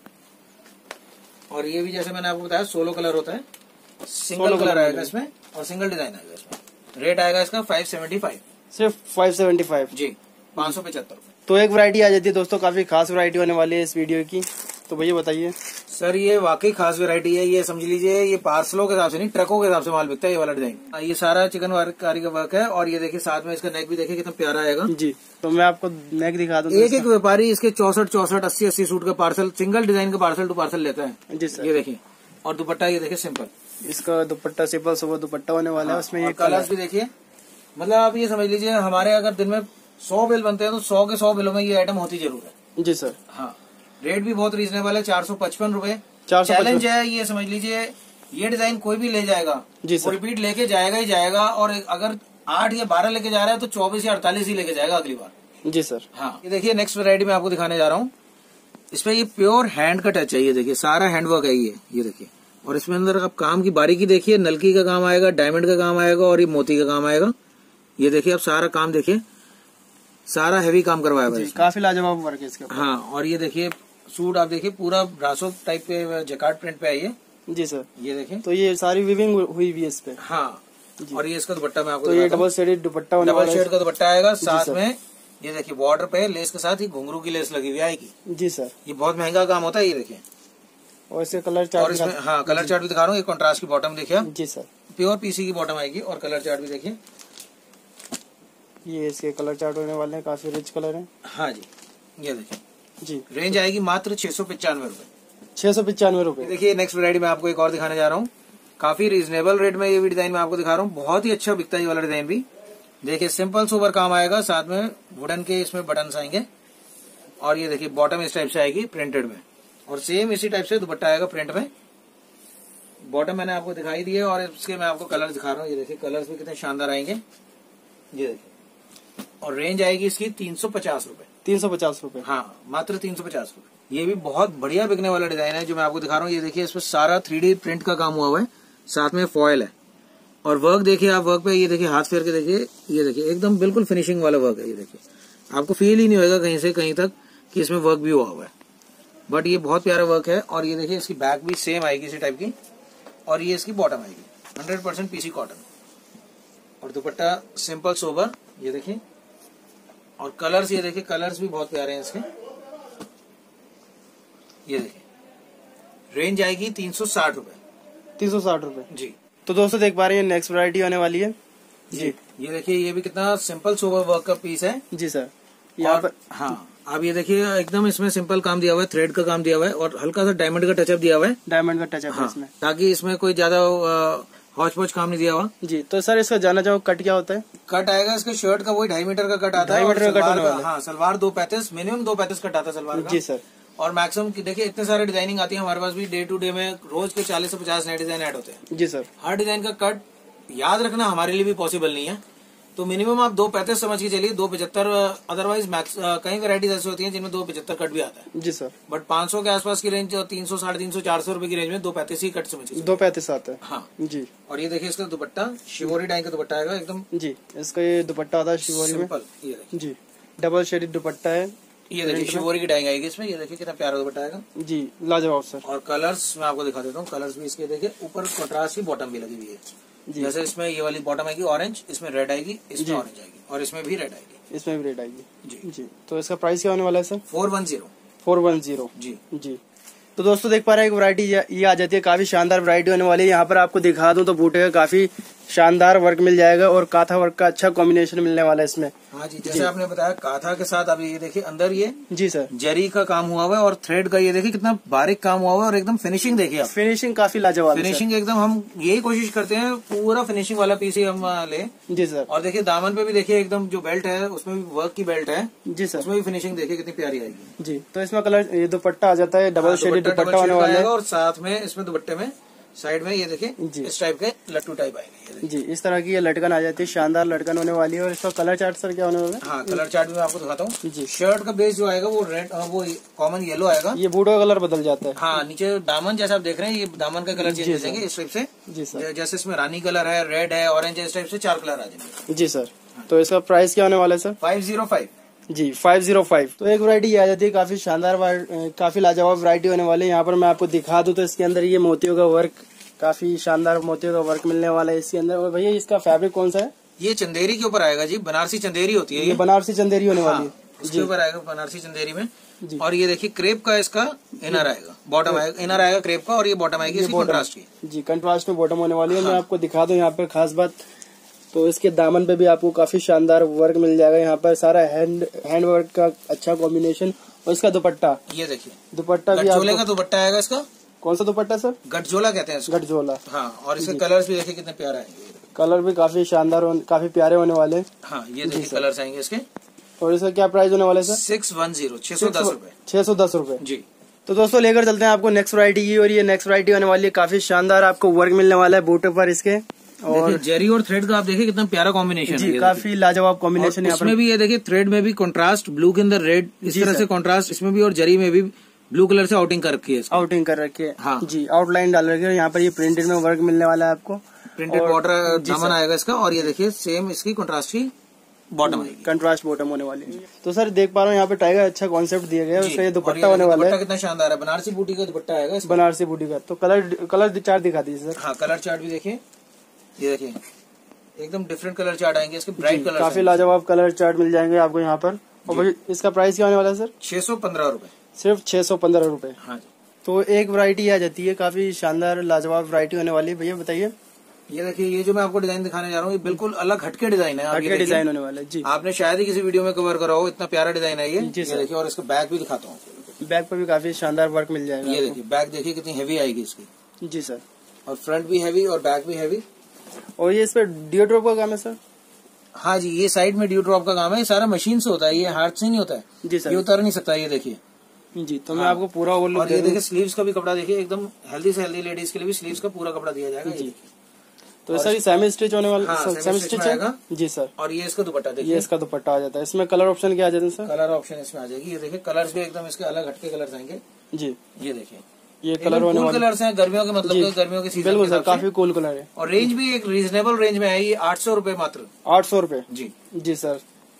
और ये भी जैसे मैंने आपको बताया सोलो कलर होता है, सिंगल कलर आएगा इसमें और सिंगल डिजाइन आएगा इसमें। रेट आएगा इसका फाइव सेवेंटी फाइव, सिर्फ फाइव सेवेंटी फाइव जी, पाँच सौ पचहत्तर रूपये। तो एक वैरायटी आ जाती है दोस्तों, काफी खास वैरायटी होने वाली है इस वीडियो की। तो भैया बताइए सर, ये वाकई खास वैरायटी है। ये समझ लीजिए, ये पार्सलों के हिसाब से नहीं, ट्रकों के हिसाब से माल बिकता है ये वाला डिजाइन। ये सारा चिकन कारी का वर्क है। और ये देखिए साथ में इसका नेक भी देखिए कितना प्यारा आएगा जी। तो मैं आपको नेक दिखा दूं। एक एक व्यापारी इसके चौसठ चौसठ अस्सी अस्सी सूट का पार्सल, सिंगल डिजाइन का पार्सल टू पार्सल लेता है जी सर। ये देखिए, और दुपट्टा ये देखिए सिंपल, इसका दुपट्टा सिंपल सुबह दुपट्टा होने वाला है। उसमें ये कलर्स भी देखिए, मतलब आप ये समझ लीजिए, हमारे अगर दिन में सौ बिल बनते हैं तो सौ के सौ बिलों में ये आइटम होती जरूर है जी सर। हाँ, रेट भी बहुत रीजनेबल है, चार सौ पचपन रूपये। चैलेंज है, ये समझ लीजिए, ये डिजाइन कोई भी ले जाएगा जी सर, रिपीट लेके जाएगा ही जाएगा। और अगर आठ या बारह लेके जा रहा है तो चौबीस या अड़तालीस ही लेके जाएगा अगली बार जी सर। हाँ, ये देखिए नेक्स्ट वैरायटी में आपको दिखाने जा रहा हूँ। इसमें ये प्योर हैंड का टच है। ये देखिए सारा हैंड वर्क है ये ये देखिए। और इसमें अंदर आप काम की बारीकी देखिए, नलकी का काम आएगा, डायमंड का काम आएगा और ये मोती का काम आएगा। ये देखिए आप सारा काम देखिए, सारा हैवी काम करवाया हुआ है, काफी लाजवाब वर्क है इसका। हाँ, और ये देखिए सूट आप देखिए पूरा ब्रासो टाइप पे जैकार्ड प्रिंट पे है ये जी सर। ये देखिए, तो ये सारी विविंग हुई हुई है इस पे। हाँ, और ये इसका दुपट्टा मैं आपको तो ये डबल शेडेड दुपट्टा होने वाला है, डबल शेड का दुपट्टा आएगा। साथ में ये देखिए बॉर्डर पे लेस के साथ ही घुंघरू की लेस लगी हुई आएगी जी सर। ये बहुत महंगा काम होता है ये देखिए। और इसके कलर चार्ट, और इसमें हाँ कलर चार्ट भी दिखा रहा हूँ। ये कॉन्ट्रास्ट की बॉटम देखिए जी सर, प्योर पीसी की बॉटम आएगी। और कलर चार्ट भी देखिए, ये इसके कलर चार्ट होने वाले हैं, काफी रिच कलर है। हाँ जी, ये देखिए जी। रेंज आएगी मात्र छह सौ पचानवे रूपये छह सौ पचानवे रूपये। देखिए नेक्स्ट वैरायटी में आपको एक और दिखाने जा रहा हूँ। काफी रीजनेबल रेट में ये भी डिजाइन मैं आपको दिखा रहा हूँ। बहुत ही अच्छा बिकता है ये वाला डिजाइन भी। देखिए सिंपल सोबर काम आएगा, साथ में वुडन के इसमें बटन्स आएंगे। और ये देखिए बॉटम इस टाइप से आएगी प्रिंटेड में, और सेम इसी टाइप से दुपट्टा आएगा प्रिंट में। बॉटम मैंने आपको दिखाई दी है। और इसके मैं आपको कलर दिखा रहा हूँ। ये देखिए कलर्स भी कितने शानदार आएंगे ये देखिए। और रेंज आएगी इसकी तीन सौ पचास रूपये तीन सौ पचास रूपये हाँ, मात्र तीन सौ पचास रूपये। ये भी बहुत बढ़िया बिकने वाला डिजाइन है जो मैं आपको दिखा रहा हूँ। ये देखिए इसमें सारा थ्री डी प्रिंट का काम हुआ हुआ है, साथ में फॉयल है। और वर्क देखिए आप, वर्क पे ये देखिए हाथ फेर के देखिए, ये देखिए एकदम बिल्कुल फिनिशिंग वाला वर्क है। ये देखिए आपको फील ही नहीं होगा कहीं से कहीं तक कि इसमें वर्क भी हुआ हुआ है, बट ये बहुत प्यारा वर्क है। और ये देखिए इसकी बैक भी सेम आएगी इसी टाइप की। और ये इसकी बॉटम आएगी हंड्रेड परसेंट पीसी कॉटन। और दुपट्टा सिंपल सोबर ये देखिए। और कलर्स ये देखिए, कलर्स भी बहुत प्यारे हैं इसके। ये देखिए रेंज आएगी तीन सौ साठ रूपये तीन सौ साठ रूपये जी। तो दोस्तों देख पा रहे हैं नेक्स्ट वैरायटी आने वाली है जी। ये देखिए ये भी कितना सिंपल सोबर वर्क का पीस है जी सर। यहाँ पर हाँ, अब ये देखिए एकदम इसमें सिंपल काम दिया हुआ है, थ्रेड का काम दिया हुआ है और हल्का सा डायमंड का टचअप दिया हुआ है। डायमंड का टचअप है इसमें, ताकि इसमें कोई ज्यादा हौच पौच काम नहीं दिया हुआ जी। तो सर इसका जाना चाहो कट क्या होता है? कट आएगा इसका शर्ट का वही ढाई मीटर का कट आता है। ढाई मीटर का कट होने वाला है। हाँ, सलवार दो पैंतीस मिनिमम दो पैंतीस कट आता है सलवार का जी सर। और मैक्सिमम देखिए इतने सारे डिजाइनिंग आती है हमारे पास भी, डे टू डे में रोज के चालीस से पचास नए डिजाइन ऐड होते हैं जी सर। हर डिजाइन का कट याद रखना हमारे लिए भी पॉसिबल नहीं है, तो मिनिमम आप दो पैंतीस समझ के चलिए, दो पचहत्तर। अदरवाइज मैक्स कई वैरायटीज ऐसी होती हैं जिनमें दो पचहत्तर कट भी आता है जी सर। बट पाँच सौ के आसपास की रेंज, तीन सौ साढ़े तीन सौ चार सौ रुपए की रेंज में दो पैंतीस ही कट समझिए, दो पैंतीस आता है। हाँ जी। और ये देखिए इसका दुपट्टा शिवोरी डाई का दुपट्टा आएगा एकदम जी। इसका ये दुपट्टा आता है शिवोरी में। ये देखिए जी, डबल शेडेड दुपट्टा है। ये देखिए शिवोरी की डाई आएगी इसमें। ये देखिए कितना प्यारा दुपट्टा आएगा जी, लाजवाब सर। और कलर्स मैं आपको दिखा देता हूँ। कलर्स भी इसके देखिए, ऊपर कंट्रास्ट की बॉटम भी लगी हुई है। जैसे इसमें ये वाली बॉटम आएगी ऑरेंज, इसमें रेड आएगी, इसमें ऑरेंज आएगी और इसमें भी रेड आएगी। इसमें भी रेड आएगी जी जी। तो इसका प्राइस क्या होने वाला है sir? Four one zero four one zero जी जी। तो दोस्तों देख पा रहे हैं एक वैरायटी ये आ जाती है, काफी शानदार वैरायटी होने वाली है। यहाँ पर आपको दिखा दूं तो बूटे का काफी शानदार वर्क मिल जाएगा और काथा वर्क का अच्छा कॉम्बिनेशन मिलने वाला है इसमें। हाँ जी, जैसे आपने बताया काथा के साथ अभी ये देखिए अंदर ये जी सर जरी का काम हुआ हुआ है और थ्रेड का ये देखिए कितना बारीक काम हुआ हुआ है और एकदम फिनिशिंग देखिए आप। फिनिशिंग काफी लाजवाब है। फिनिशिंग एकदम हम यही कोशिश करते हैं पूरा फिनिशिंग वाला पीस ही हम ले जी सर। और देखिए दामन पे भी देखिए एकदम जो बेल्ट है उसमें भी वर्क की बेल्ट है जी सर, उसमें भी फिनिशिंग देखिए कितनी प्यारी आएगी जी। तो इसमें कलर ये दुपट्टा आ जाता है, डबल शेडेड दुपट्टा होने वाला है और साथ में इसमें दुपट्टे में साइड में ये देखिए इस टाइप के लट्टू टाइप आएंगे जी। इस तरह की ये लटकन आ जाती है, शानदार लटकन होने वाली है। और इसका कलर चार्ट सर क्या होने वाला है? हाँ, कलर चार्ट भी मैं आपको दिखाता हूँ जी। शर्ट का बेस जो आएगा वो रेड, वो कॉमन येलो आएगा। ये बूटों का कलर बदल जाता है। हाँ, नीचे दामन जैसा आप देख रहे हैं ये दामन का कलर चेंज हो जाएंगे इस टाइप से जी सर। जैसे इसमें रानी कलर है, रेड है, ऑरेंज है, इस टाइप से चार कलर आ जाएंगे जी सर। तो इसका प्राइस क्या होने वाला है सर? फाइव जीरो फाइव जी, फाइव जीरो फाइव। तो एक वैरायटी ये आ जाती है, काफी शानदार काफी लाजवाब वैरायटी होने वाली है। यहाँ पर मैं आपको दिखा दूं तो इसके अंदर ये मोतियों का वर्क, काफी शानदार मोतियों का वर्क मिलने वाला है इसके अंदर। और भैया इसका फैब्रिक कौन सा है? ये चंदेरी के ऊपर आएगा जी, बनारसी चंदेरी होती है ये बनारसी चंदेरी होने वाली है। हाँ, इसके ऊपर आएगा बनारसी चंदेरी में। और ये देखिए क्रेप का इसका इनर आएगा, बॉटम आएगा, इनर आएगा क्रेप का और ये बॉटम आएगी इसकी कंट्रास्ट की जी। कंट्रास्ट में बॉटम होने वाली है। मैं आपको दिखा दूं यहाँ पे खास बात, तो इसके दामन पे भी आपको काफी शानदार वर्क मिल जाएगा। यहाँ पर सारा हैंड हैंड वर्क का अच्छा कॉम्बिनेशन। और इसका दुपट्टा ये देखिए, दुपट्टा भी गठजोले का दुपट्टा आएगा इसका। कौन सा दुपट्टा सर? गठजोला कहते हैं इसको। गठजोला हाँ, और इसके कलर्स भी देखिए कितने प्यारे आएंगे। कलर भी काफी शानदार, काफी प्यारे होने वाले हैं। हाँ, ये देखिए कलर्स आएंगे इसके। और इसका क्या प्राइस होने वाला है सर? सिक्स वन जीरो छह सौ दस रूपए छह सौ दस रूपए जी। तो दोस्तों लेकर चलते हैं आपको नेक्स्ट वैरायटी की। और ये नेक्स्ट वैरायटी होने वाली है, काफी शानदार आपको वर्क मिलने वाला है बूटे पर इसके। और जेरी और थ्रेड का आप देखिए कितना प्यारा कॉम्बिनेशन जी, काफी लाजवाब कॉम्बिनेशन है। इसमें भी ये देखिए थ्रेड में भी कंट्रास्ट, ब्लू के अंदर रेड, इस तरह से कंट्रास्ट इसमें भी, और जरी में भी ब्लू कलर से आउटिंग कर रखी है, आउटिंग कर रखी है हाँ जी, आउटलाइन डाल रखी है। यहाँ पर ये प्रिंटेड में वर्क मिलने वाला है आपको, प्रिंटेड बॉर्डर दामन आएगा इसका। और ये देखिए सेम इसकी कंट्रास्ट की बॉटम आएगी, कंट्रास्ट बॉटम होने वाली है। तो सर देख पा रहे हो यहाँ पे टाइगर अच्छा कॉन्सेप्ट दिया गया है। उसका ये दुपट्टा होने वाला है, कितना शानदार है, बनारसी बूटी का दुपट्टा आएगा, बनारसी बूटी का। तो कलर कलर चार्ट दिखा दीजिए सर। हाँ, कलर चार्ट भी देखिए, ये देखिए एकदम डिफरेंट कलर चार्ट आएंगे इसके, ब्राइट कलर, काफी लाजवाब कलर चार्ट मिल जाएंगे आपको यहाँ पर। और इसका प्राइस क्या होने वाला है सर? छह सौ पंद्रह रूपए सिर्फ छह सौ पंद्रह रूपए हाँ जी। तो एक वैरायटी आ जाती है, काफी शानदार लाजवाब वैरायटी होने वाली है। भैया बताइए। ये देखिए, ये जो मैं आपको डिजाइन दिखाने जा रहा हूँ ये बिल्कुल अलग हटके डिजाइन है। हटके डिजाइन होने वाला है जी। आपने शायद ही किसी वीडियो में कवर करा हो, इतना प्यारा डिजाइन है ये। ये देखिए, और इसका बैक भी दिखाता हूँ। बैक पर भी काफी शानदार वर्क मिल जाएगा। ये देखिए बैक देखिए कितनी हेवी आएगी इसकी जी सर। और फ्रंट भी हैवी और बैक भी हैवी। और ये इस पर डियो ड्रॉप का काम है सर? हाँ जी, ये साइड में डियो ड्रॉप का काम है, ये सारा मशीन से होता है, ये हाथ से नहीं होता है जी सर। ये उतर नहीं सकता। ये देखिए जी, तो मैं आपको पूरा ओवरलुक। और ये देखिए स्लीव्स का भी कपड़ा देखिए, एकदम हेल्दी से हेल्दी लेडीज के लिए भी स्लीव्स का पूरा कपड़ा दिया जाएगा जी। तो सर सेमी स्टिच होने वाला, हाँ, सेमी स्टिच आएगा जी सर। और ये इसका दुपट्टा देखिए, ये इसका दुपट्टा आ जाता है। इसमें कलर ऑप्शन क्या आ जाता है सर? कलर ऑप्शन इसमें आ जाएगी। ये देखिए कलर्स भी एकदम इसके अलग हटके कलर्स आएंगे जी। ये देखिए ये कलर होने वाले कलर्स हैं, गर्मियों के मतलब गर्मियों के सीजन। बिल्कुल सर, काफी कूल कलर है। और रेंज भी एक रीजनेबल रेंज में है, ये आठ सौ रूपये मात्र। आठ सौ रूपये जी जी सर।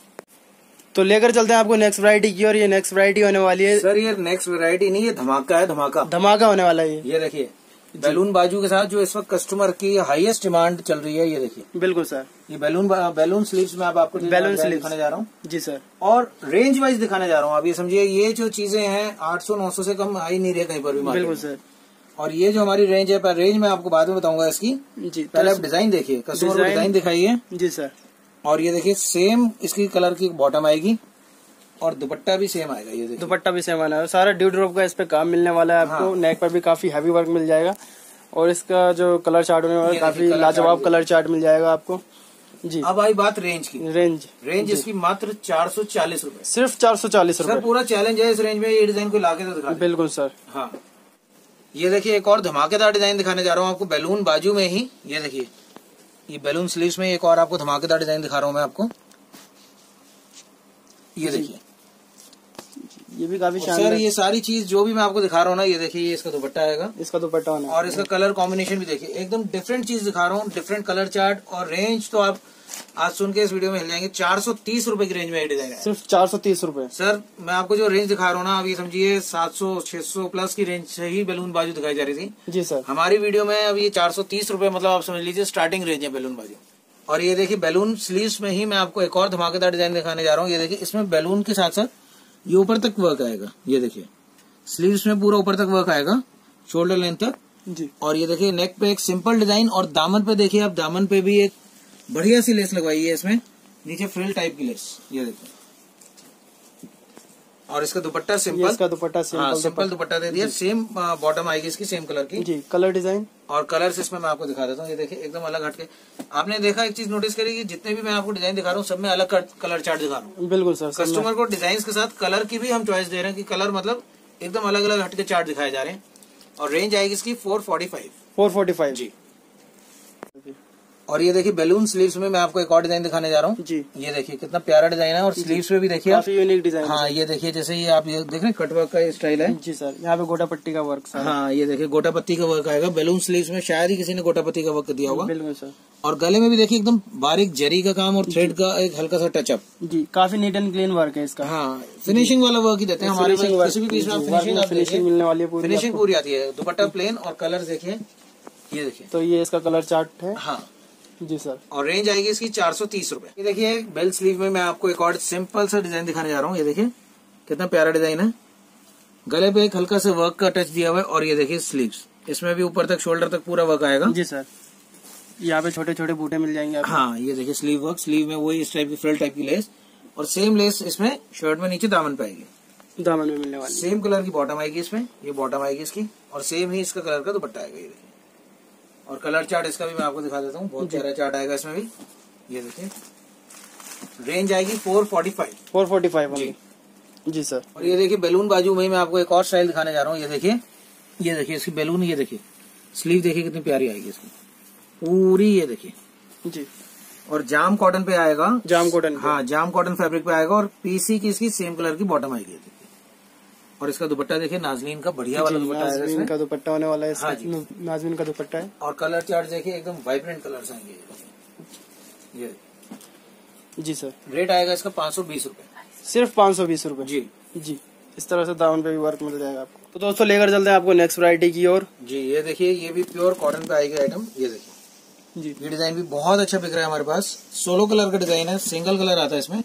तो लेकर चलते हैं आपको नेक्स्ट वैरायटी की। और ये नेक्स्ट वैरायटी होने वाली है सर, ये नेक्स्ट वैरायटी नहीं, ये धमाका है, धमाका धमाका होने वाला है। ये देखिए बैलून बाजू के साथ जो इस वक्त कस्टमर की हाईएस्ट डिमांड चल रही है। ये देखिए बिल्कुल सर, ये बैलून बैलून स्लीव्स में अब आपको बैलून स्लीव्स दिखाने जा रहा हूँ जी सर। और रेंज वाइज दिखाने जा रहा हूँ। आप ये समझिए, ये जो चीजें हैं आठ सौ नौ सौ से कम आ ही नहीं रही कहीं पर भी मार्केट में। बिल्कुल सर। और ये जो हमारी रेंज है, पर रेंज मैं आपको बाद में बताऊंगा इसकी जी। पहले आप डिजाइन देखिए, कस्टमर को डिजाइन दिखाइए जी सर। और ये देखिए सेम इसकी कलर की बॉटम आएगी और दुपट्टा भी सेम आएगा। ये देखिए दुपट्टा भी सेम आना है, सारा ड्यू ड्रॉप का इस पे काम मिलने वाला है आपको। नेक पर भी काफी हैवी वर्क मिल जाएगा। और इसका जो कलर चार्ट होने वाला है, काफी लाजवाब कलर चार्ट मिल जाएगा आपको जी। अब आई बात रेंज की। रेंज रेंज इसकी मात्र चार सौ चालीस रूपये, सिर्फ चार सौ चालीस रूपये। पूरा चैलेंज है इस रेंज में, ये डिजाइन को लाके तो दिखा। बिल्कुल सर। हाँ, ये देखिए एक और धमाकेदार डिजाइन दिखाने जा रहा हूँ आपको बैलून बाजू में ही। ये देखिए ये बैलून स्लीव्स में एक और आपको धमाकेदार डिजाइन दिखा रहा हूँ मैं आपको। ये देखिए, ये भी काफी शानदार। सर ये सारी चीज जो भी मैं आपको दिखा रहा हूँ ना, ये देखिए ये इसका दुपट्टा आएगा, इसका दुपट्टा होना और इसका कलर कॉम्बिनेशन भी देखिए, एकदम डिफरेंट चीज दिखा रहा हूँ, डिफरेंट कलर चार्ट। और रेंज तो आप आज सुन के इस वीडियो में हिल जाएंगे। चार सौ तीस रूपये की रेंज में ये डिजाइन है, सिर्फ चार सौ तीस रूपये। सर मैं आपको जो रेंज दिखा रहा हूँ ना, अभी समझिए सात सौ छह सौ प्लस की रेंज से ही बैलून बाजू दिखाई जा रही थी जी सर। हमारी वीडियो में अब ये चार सौ तीस रूपये मतलब आप समझ लीजिए स्टार्टिंग रेंज है बैलून बाजू। और ये देखिए बैलून स्लीव्स में ही मैं आपको एक और धमाकेदार डिजाइन दिखाने जा रहा हूँ। ये देखिए, इसमें बैलून के साथ साथ ये ऊपर तक वर्क आएगा। ये देखिए स्लीव्स में पूरा ऊपर तक वर्क आएगा, शोल्डर लेंथ तक जी। और ये देखिए नेक पे एक सिंपल डिजाइन, और दामन पे देखिए आप, दामन पे भी एक बढ़िया सी लेस लगवाई है इसमें, नीचे फ्रिल टाइप की लेस। ये देखिए, और इसका दुपट्टा सिंपल, इसका दुपट्टा सिंपल, हाँ, सिंपल दुपट्टा दे दिया। सेम बॉटम आएगी इसकी, सेम कलर की जी। कलर डिजाइन और कलर्स इसमें मैं आपको दिखा देता हूँ। ये देखिए एकदम अलग हटके। आपने देखा एक चीज नोटिस करी कि जितने भी मैं आपको डिजाइन दिखा रहा हूँ सब में अलग कलर चार्ट दिखा रहा हूँ। बिल्कुल सर। कस्टमर को डिजाइन के साथ कलर की भी हम चॉइस दे रहे हैं कि कलर मतलब एकदम अलग अलग हटके चार्ट दिखाए जा रहे हैं। और रेंज आएगी इसकी four forty five four forty five जी। और ये देखिए बैलून स्लीव्स में मैं आपको एक और डिजाइन दिखाने जा रहा हूँ जी। ये देखिए कितना प्यारा डिजाइन है, और स्लीव्स में भी देखिए काफी यूनिक डिजाइन। हाँ ये देखिए, जैसे ये आप ये देख रहे हैं कटवर्क का स्टाइल है जी सर। यहाँ पे गोटा पट्टी का वर्क सर। हाँ ये देखिए गोटा पत्ती का वर्क आएगा बैलून स्लीव्स में, शायद ही किसी ने गोटा पत्ती का वर्क दिया होगा। बिल्कुल सर। और गले में भी देखिए एकदम बारीक जरी का काम और थ्रेड का एक हल्का सा टचअप जी। काफी नीट एंड क्लीन वर्क है इसका। हाँ फिनिशिंग वाला वर्क ही देते हैं हमारे, किसी भी पीस में फिनिशिंग मिलने वाली है, फिनिशिंग पूरी आती है। दुपट्टा प्लेन और कलर देखिए, ये देखिए। तो ये इसका कलर चार्ट है हाँ जी सर। और रेंज आएगी इसकी चार सौ तीस रूपये। ये देखिए बेल स्लीव में मैं आपको एक और सिंपल सा डिजाइन दिखाने जा रहा हूँ। ये देखिए कितना प्यारा डिजाइन है, गले पे एक हल्का सा वर्क का टच दिया हुआ है। और ये देखिए स्लीव्स, इसमें भी ऊपर तक शोल्डर तक पूरा वर्क आएगा जी सर। यहाँ पे छोटे छोटे बूटे मिल जाएंगे आपको। हाँ ये देखिए स्लीव वर्क, स्लीव में वही इस टाइप की फ्रिल टाइप की लेस, और सेम लेस इसमें शर्ट में नीचे दामन पे आएगी, दामन में मिलने वाली। सेम कलर की बॉटम आएगी इसमें, ये बॉटम आएगी इसकी, और सेम ही इसका कलर का दुपट्टा आएगा। ये देखिए, और कलर चार्ट इसका भी मैं आपको दिखा देता हूँ, बहुत प्यारा चार्ट आएगा इसमें भी। ये देखिए रेंज आएगी four forty five four forty five जी जी सर। और ये देखिए बैलून बाजू में मैं आपको एक और स्टाइल दिखाने जा रहा हूँ। ये देखिए, ये देखिए इसकी बैलून, ये देखिए स्लीव देखिए कितनी प्यारी आएगी इसकी पूरी। ये देखिए जी। और जाम कॉटन पे आएगा, जाम कॉटन, हाँ जाम कॉटन फैब्रिक पे आएगा, और पीसी की इसकी सेम कलर की बॉटम आएगी। देखिए, और इसका दुपट्टा देखिए नाजनीन का बढ़िया वाला दुपट्टा है, नाजनीन का दुपट्टा होने वाला है। हाँ जी, नाजनीन का दुपट्टा है। और कलर चार्ट देखिए एकदम वाइब्रेंट कलर्स आएंगे। ये जी सर। रेट आएगा इसका पाँच सौ बीस रूपये, सिर्फ पाँच सौ बीस रूपये जी जी। इस तरह से दामन पे भी वर्क मिल जाएगा आपको। तो दोस्तों लेकर चलते हैं आपको नेक्स्ट वैरायटी की ओर जी। ये देखिए ये भी प्योर कॉटन पे आएगी आइटम। ये देखिए जी, ये डिजाइन भी बहुत अच्छा बिक रहा है हमारे पास। सोलो कलर का डिजाइन है, सिंगल कलर आता है इसमें,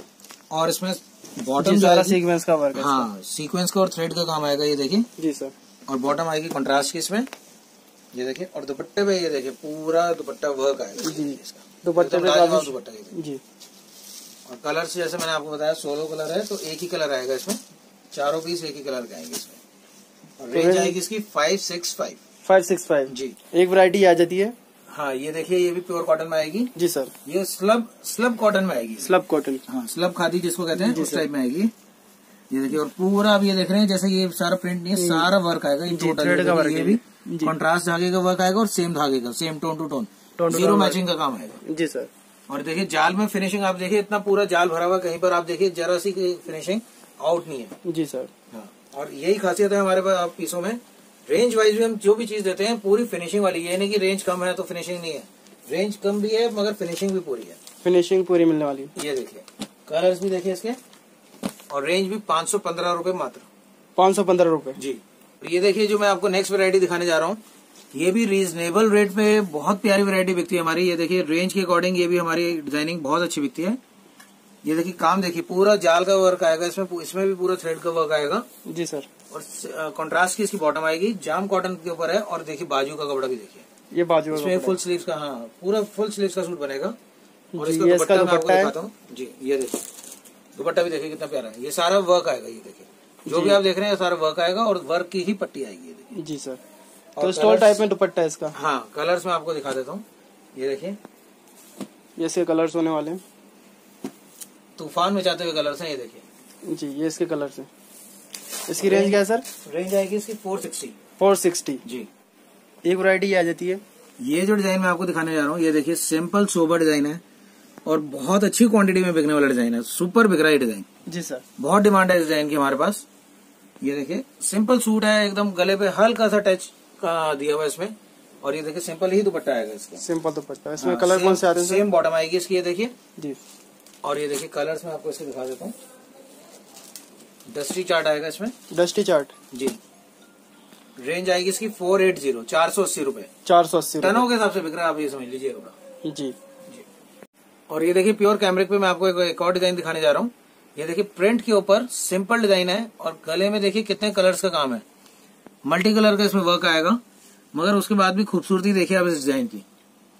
और इसमें बॉटम सारा सीक्वेंस का वर्क है। हाँ सीक्वेंस का और थ्रेड का काम आएगा। ये देखिए जी सर। और बॉटम आएगी कंट्रास्ट की इसमें। ये देखिए, और दुपट्टे पे ये देखिए पूरा दुपट्टा वर्क आएगा जी इसका, दुपट्टे पे दुपट्टा जी। और कलर्स जैसे मैंने आपको बताया सोलो कलर है, तो एक ही कलर आएगा इसमें, चारों पीस एक ही कलर के आएंगे इसमें। और रेंज आएगी इसकी five six five five six five जी। एक वैरायटी आ जाती है। हाँ ये देखिए ये भी प्योर कॉटन में आएगी जी सर। ये स्लब स्लब कॉटन में आएगी, स्लब कॉटन, हाँ स्लब खादी जिसको कहते हैं उस टाइप में आएगी। ये देखिए, और पूरा आप ये देख रहे हैं जैसे ये सारा प्रिंट नहीं है, सारा वर्क आएगा ये टोटल। ये भी कॉन्ट्रास्ट धागे का वर्क आएगा और सेम धागे का, same tone to tone, zero matching का काम आएगा जी सर। और देखिए जाल में फिनिशिंग आप देखिए, इतना पूरा जाल भरा हुआ, कहीं पर आप देखिए जरा सी फिनिशिंग आउट नहीं है जी सर। हाँ, और यही खासियत है हमारे पास पीसों में। रेंज वाइज भी हम जो भी चीज देते हैं पूरी फिनिशिंग वाली, ये नहीं कि रेंज कम है तो फिनिशिंग नहीं है, रेंज कम भी है मगर फिनिशिंग भी पूरी है, फिनिशिंग पूरी मिलने वाली। ये देखिए कलर्स भी देखिए इसके, और रेंज भी पाँच सौ पंद्रह रूपये मात्र, पाँच सौ पंद्रह रूपये जी। ये देखिए जो मैं आपको नेक्स्ट वैरायटी दिखाने जा रहा हूँ, ये भी रीजनेबल रेट पे बहुत प्यारी वैरायटी बिकती है हमारी। ये देखिए रेंज के अकॉर्डिंग ये भी हमारी डिजाइनिंग बहुत अच्छी बिकती है। ये देखिए काम देखिए, पूरा जाल का वर्क आएगा इसमें, इसमें भी पूरा थ्रेड का वर्क आएगा जी सर। और कंट्रास्ट की इसकी बॉटम आएगी, जाम कॉटन के ऊपर है। और देखिए बाजू का कपड़ा भी देखिए, ये बाजू इसमें फुल स्लीव्स का, हाँ पूरा फुल स्लीव्स का सूट बनेगा। और इसका दुपट्टा मैं आपको दिखाता हूँ जी। ये देखिए दुपट्टा भी देखिए कितना प्यारा है, ये सारा वर्क आएगा। ये देखिए जो भी आप देख रहे हैं सारा वर्क आएगा और वर्क की ही पट्टी आएगी जी सर। तो स्टॉल टाइप में दुपट्टा है इसका। हाँ कलर्स में आपको दिखा देता हूँ। ये देखिए ये इसके कलर्स होने वाले हैं, तूफान में जाते हुए कलर्स हैं। ये देखिए जी, ये इसके कलर्स हैं। इसकी रेंज क्या है सर? रेंज आएगी इसकी फोर सिक्सटी फोर सिक्सटी जी। एक वैरायटी आ जाती है ये जो डिजाइन मैं आपको दिखाने जा रहा हूँ, ये देखिए सिंपल सोबर डिजाइन है और बहुत अच्छी क्वांटिटी में बिकने वाला डिजाइन है। सुपर बिक रहा है डिजाइन। जी सर, बहुत डिमांड है इस डिजाइन की हमारे पास। ये देखिए सिंपल सूट है, एकदम गले पे हल्का सा टच का दिया हुआ है इसमें। और ये देखिए सिंपल ही दुपट्टा आएगा इसका। सिंपल दुपट्टा। इसमें हाँ, कलर कौन से आते हैं? सेम बॉटम आएगी इसकी, ये देखिए जी। और ये देखिए कलर्स में आपको इसके दिखा देता हूँ। डस्टी चार्ट आएगा इसमें। डस्टी चार्ट जी। रेंज आएगी इसकी फोर एट जीरो, चार सौ अस्सी रूपये। चार सौ अस्सी टनों के हिसाब से बिक रहा है, आप ये समझ लीजिएगा जी जी। और ये देखिए प्योर कैमरिक पे मैं आपको एक, एक और डिजाइन दिखाने जा रहा हूँ। ये देखिए प्रिंट के ऊपर सिंपल डिजाइन है और गले में देखिए कितने कलर्स का काम है। मल्टी कलर का इसमें वर्क आएगा, मगर उसके बाद भी खूबसूरती देखिए आप इस डिजाइन की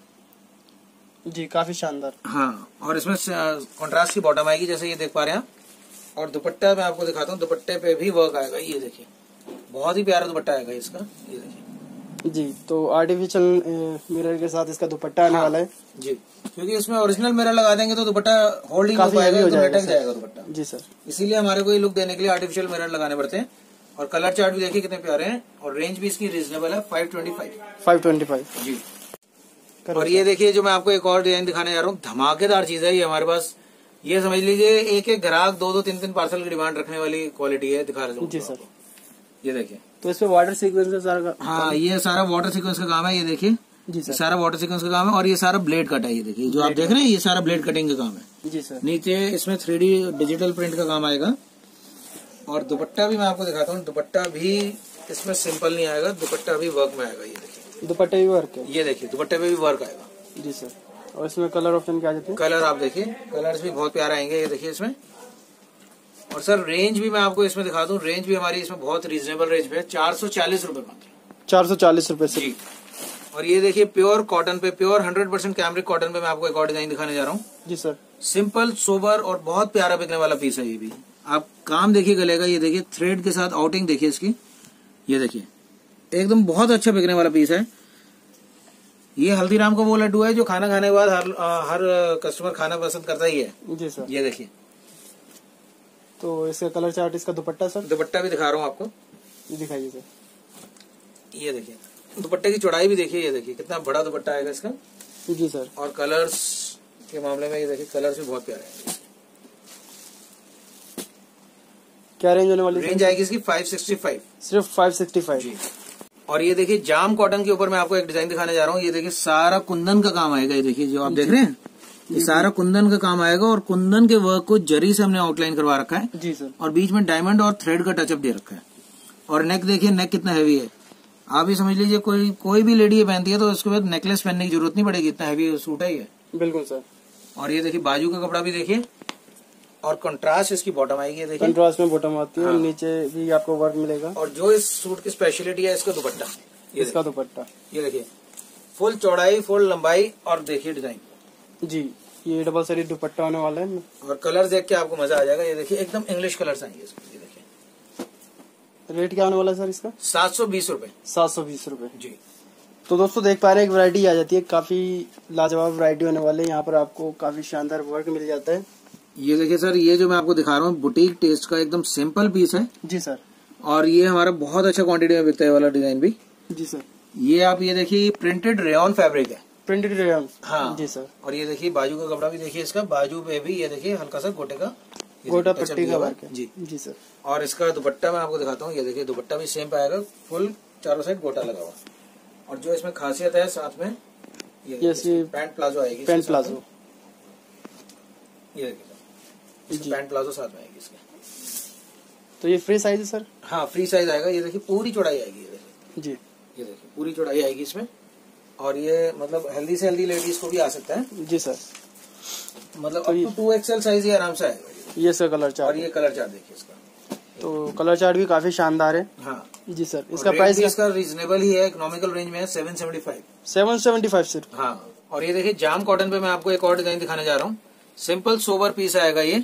जी, काफी शानदार। हाँ, और इसमें कॉन्ट्रास्ट की बॉटम आएगी जैसे ये देख पा रहे हैं आप। और दुपट्टा मैं आपको दिखाता हूँ, दुपट्टे पे भी वर्क आएगा। ये देखिए बहुत ही प्यारा दुपट्टा आएगा इसका। ये देखिए जी। तो आर्टिफिशियल मिरर के साथ इसका दुपट्टा आने हाँ, वाला है जी, क्योंकि इसमें ओरिजिनल मिरर लगा देंगे तो दुपट्टा होल्डिंग हो पाएगा, तो लटक जाएगा दुपट्टा। जी सर, इसीलिए हमारे को ये लुक देने के लिए आर्टिफिशियल मिरर लगाने पड़ते हैं। और कलर चार्ट भी देखिए कितने प्यारे हैं और रेंज भी इसकी रीजनेबल है, five twenty five. Five twenty five जी। और ये देखिए जो मैं आपको एक और डिजाइन दिखाने जा रहा हूँ, धमाकेदार चीज है ये हमारे पास। ये समझ लीजिए एक एक ग्राहक दो दो तीन तीन पार्सल की डिमांड रखने वाली क्वालिटी है। दिखा रहे हूँ जी सर। ये देखिए, तो इसमें वाटर सीक्वेंस का सारा का हाँ, ये सारा वाटर सीक्वेंस का काम है। ये देखिए जी सर, सारा वाटर सीक्वेंस का काम है। और ये सारा ब्लेड कट है। ये देखिए जो आप देख रहे हैं ये सारा ब्लेड कटिंग का काम है। जी सर। नीचे इसमें थ्री डी डिजिटल प्रिंट का काम आएगा। और दुपट्टा भी मैं आपको दिखाता हूँ, दुपट्टा भी इसमें सिंपल नहीं आएगा, दुपट्टा भी वर्क में आएगा। ये देखिए दुपट्टे भी वर्क है। ये देखिए दुपट्टे पे भी वर्क आएगा। जी सर। और इसमें कलर ऑप्शन क्या जाते हैं? कलर आप देखिए, कलर्स भी बहुत प्यारे आएंगे। ये देखिए इसमें। और सर रेंज भी मैं आपको इसमें दिखा दूं, रेंज भी हमारी इसमें बहुत रीजनेबल रेंज पे है, चार सौ चालीस रूपये मात्र। चार सौ चालीस रूपये से। और ये देखिए प्योर कॉटन पे, pure hundred percent cambric cotton पे मैं आपको एक और डिजाइन दिखाने जा रहा हूँ। जी सर। सिंपल सोबर और बहुत प्यारा बिकने वाला पीस है ये भी। आप काम देखिए गले का, ये देखिए थ्रेड के साथ आउटिंग देखिए इसकी। ये देखिए एकदम बहुत अच्छा बिकने वाला पीस है। ये हल्दीराम का वो लड्डू है जो खाना खाने के बाद हर हर कस्टमर खाना पसंद करता ही है। जी सर। ये देखिए। तो इसका कलर चार्ट, इसका दुपट्टा सर? दुपट्टा भी दिखा रहा हूँ आपको, दिखाइए सर। ये देखिए दुपट्टे की चौड़ाई भी देखिए। ये देखिए कितना बड़ा दुपट्टा आएगा इसका। जी सर। और कलर्स के मामले में ये देखिए कलर्स भी बहुत प्यारे हैं। क्या रेंज होने वाली? रेंज आएगी इसकी फाइव सिक्सटी फाइव। सिर्फ फाइव सिक्सटी फाइव जी। और ये देखिए जाम कॉटन के ऊपर मैं आपको एक डिजाइन दिखाने जा रहा हूँ। ये देखिए सारा कुंदन का काम आएगा। ये देखिए जो आप देख रहे हैं ये सारा कुंदन का काम आएगा। और कुंदन के वर्क को जरी से हमने आउटलाइन करवा रखा है। जी सर। और बीच में डायमंड और थ्रेड का टचअप दे रखा है। और नेक देखिए, नेक कितना हैवी है। आप ही समझ लीजिए कोई कोई भी लेडी ये पहनती है तो उसके बाद नेकलेस पहनने की जरूरत नहीं पड़ेगी, इतना हैवी सूट है ये। बिल्कुल सर। और ये देखिए बाजू का कपड़ा भी देखिए। और कंट्रास्ट इसकी बॉटम आएगी। देखिए कंट्रास्ट में बॉटम आती है। हाँ। और नीचे भी आपको वर्क मिलेगा। और जो इस सूट की स्पेशलिटी है इसका दुपट्टा। ये इसका दुपट्टा ये देखिए फुल चौड़ाई, फुल लंबाई। और देखिए डिजाइन जी, ये डबल साइड दुपट्टा होने वाला है। और कलर देख के आपको मजा आ जाएगा। ये देखिए एकदम इंग्लिश कलर्स आएंगे इसमें। ये देखिए रेट क्या होने वाला है सर इसका? सात सौ बीस रूपये। सात सौ बीस रूपये जी। तो दोस्तों देख पा रहे हैं एक वैरायटी आ जाती है, काफी लाजवाब वैरायटी होने वाले। यहाँ पर आपको काफी शानदार वर्क मिल जाता है। ये देखिए सर, ये जो मैं आपको दिखा रहा हूँ बुटीक टेस्ट का एकदम सिंपल पीस है। जी सर। और ये हमारा बहुत अच्छा क्वांटिटी में बिकता है वाला डिजाइन भी। जी सर। ये आप ये देखिए प्रिंटेड रेयन फैब्रिक है। Printed rayon. हाँ जी सर। और ये देखिए बाजू का कपड़ा भी देखिए इसका। बाजू पे भी ये देखिए हल्का सा गोटे का गोटा पट्टी का वर्क है। जी जी सर। और इसका दुपट्टा मैं आपको दिखाता हूँ। ये देखिए दुपट्टा भी सेम पाएगा, फुल चारों साइड गोटा लगा हुआ। और जो इसमें खासियत है साथ में ये पैंट प्लाजो आएगी। पैंट प्लाजो ये देखिए पैंट प्लाजो साथ में आएगी इसके। तो ये फ्री साइज है सर? हाँ फ्री साइज आएगा। ये देखिए पूरी चौड़ाई आएगी। ये देखिए जी, ये देखिए पूरी चौड़ाई आएगी इसमें। और ये मतलब हेल्दी से हेल्दी लेडीज को भी आ सकता है। जी सर। मतलब तो up to two XL size ही आराम से आएगा। ये सर कलर चार्ट। और ये कलर चार्ट देखिए इसका। तो कलर चार्ट भी काफी शानदार है। हाँ जी सर। इसका प्राइस इसका रीजनेबल ही है, इकोनॉमिकल रेंज में है, seven seventy five. Seven seventy five सिर्फ। हाँ। और ये देखिए जाम कॉटन पे मैं आपको एक और डिजाइन दिखाने जा रहा हूँ। सिंपल सोबर पीस आएगा ये।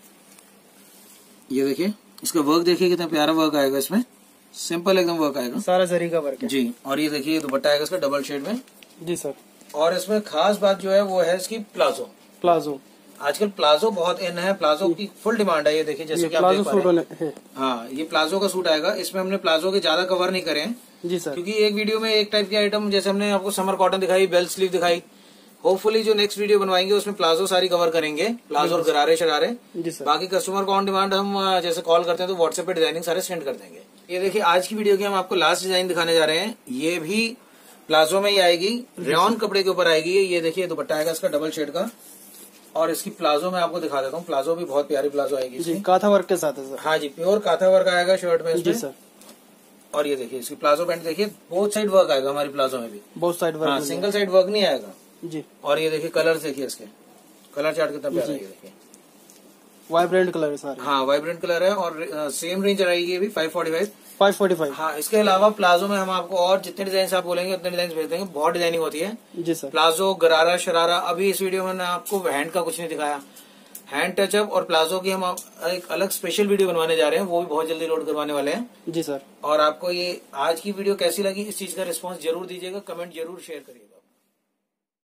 ये देखिए इसका वर्क देखिए कितना प्यारा वर्क आएगा इसमें। सिंपल एकदम वर्क आएगा, सारा जरी का वर्क है जी। और ये देखिए दुपट्टा आएगा इसका डबल शेड में। जी सर। और इसमें खास बात जो है वो है इसकी प्लाजो। प्लाजो आजकल प्लाजो बहुत इन है, प्लाजो की फुल डिमांड है। ये देखिए जैसे कि आप देख पा रहे हैं, हाँ ये प्लाजो का सूट आएगा। इसमें हमने प्लाजो के ज्यादा कवर नहीं करे हैं जी सर, क्योंकि एक वीडियो में एक टाइप की आइटम, जैसे हमने आपको समर कॉटन दिखाई, बेल स्लीव दिखाई, होपफुली जो नेक्स्ट वीडियो बनवाएंगे उसमें प्लाजो सारी कवर करेंगे, प्लाजो और गरारे शरारे जी सर। बाकी कस्टमर को ऑन डिमांड हम जैसे कॉल करते हैं तो व्हाट्सएप पे डिजाइनिंग सारे सेंड कर देंगे। ये देखिए आज की वीडियो की हम आपको लास्ट डिजाइन दिखाने जा रहे हैं। ये भी प्लाजो में ही आएगी, रेयॉन कपड़े के ऊपर आएगी। ये देखिए दुपट्टा आएगा इसका डबल शेड का, और इसकी प्लाजो में आपको दिखा देता हूँ। प्लाजो भी बहुत प्यारी प्लाजो आएगी जी, काथा वर्क के साथ है सर। हाँ जी, प्योर काथा वर्क आएगा शर्ट में जी सर। और ये देखिए इसकी प्लाजो पैंट देखिए, बोथ साइड वर्क आएगा हमारी प्लाजो में भी, बोथ साइड वर्क, हाँ सिंगल साइड वर्क नहीं आएगा जी। और ये देखिए कलर देखिए, इसके कलर चार्ट कितना प्यारा है। ये देखिए वाइब्रेंट कलर है सारे, हाँ वाइब्रेंट कलर है। और सेम रेंज रहेगी ये भी five forty five five forty five. हाँ इसके अलावा प्लाजो में हम आपको और जितने डिजाइन आप बोलेंगे उतने डिजाइन भेज देंगे। बहुत डिजाइनिंग होती है जी सर। प्लाजो, गरारा, शरारा। अभी इस वीडियो में मैंने आपको हैंड का कुछ नहीं दिखाया। हैंड टचअप और प्लाजो की हम एक अलग स्पेशल वीडियो बनवाने जा रहे हैं, वो भी बहुत जल्दी लोड करवाने वाले हैं जी सर। और आपको ये आज की वीडियो कैसी लगी इस चीज का रिस्पांस जरूर दीजिएगा, कमेंट जरूर शेयर करिएगा।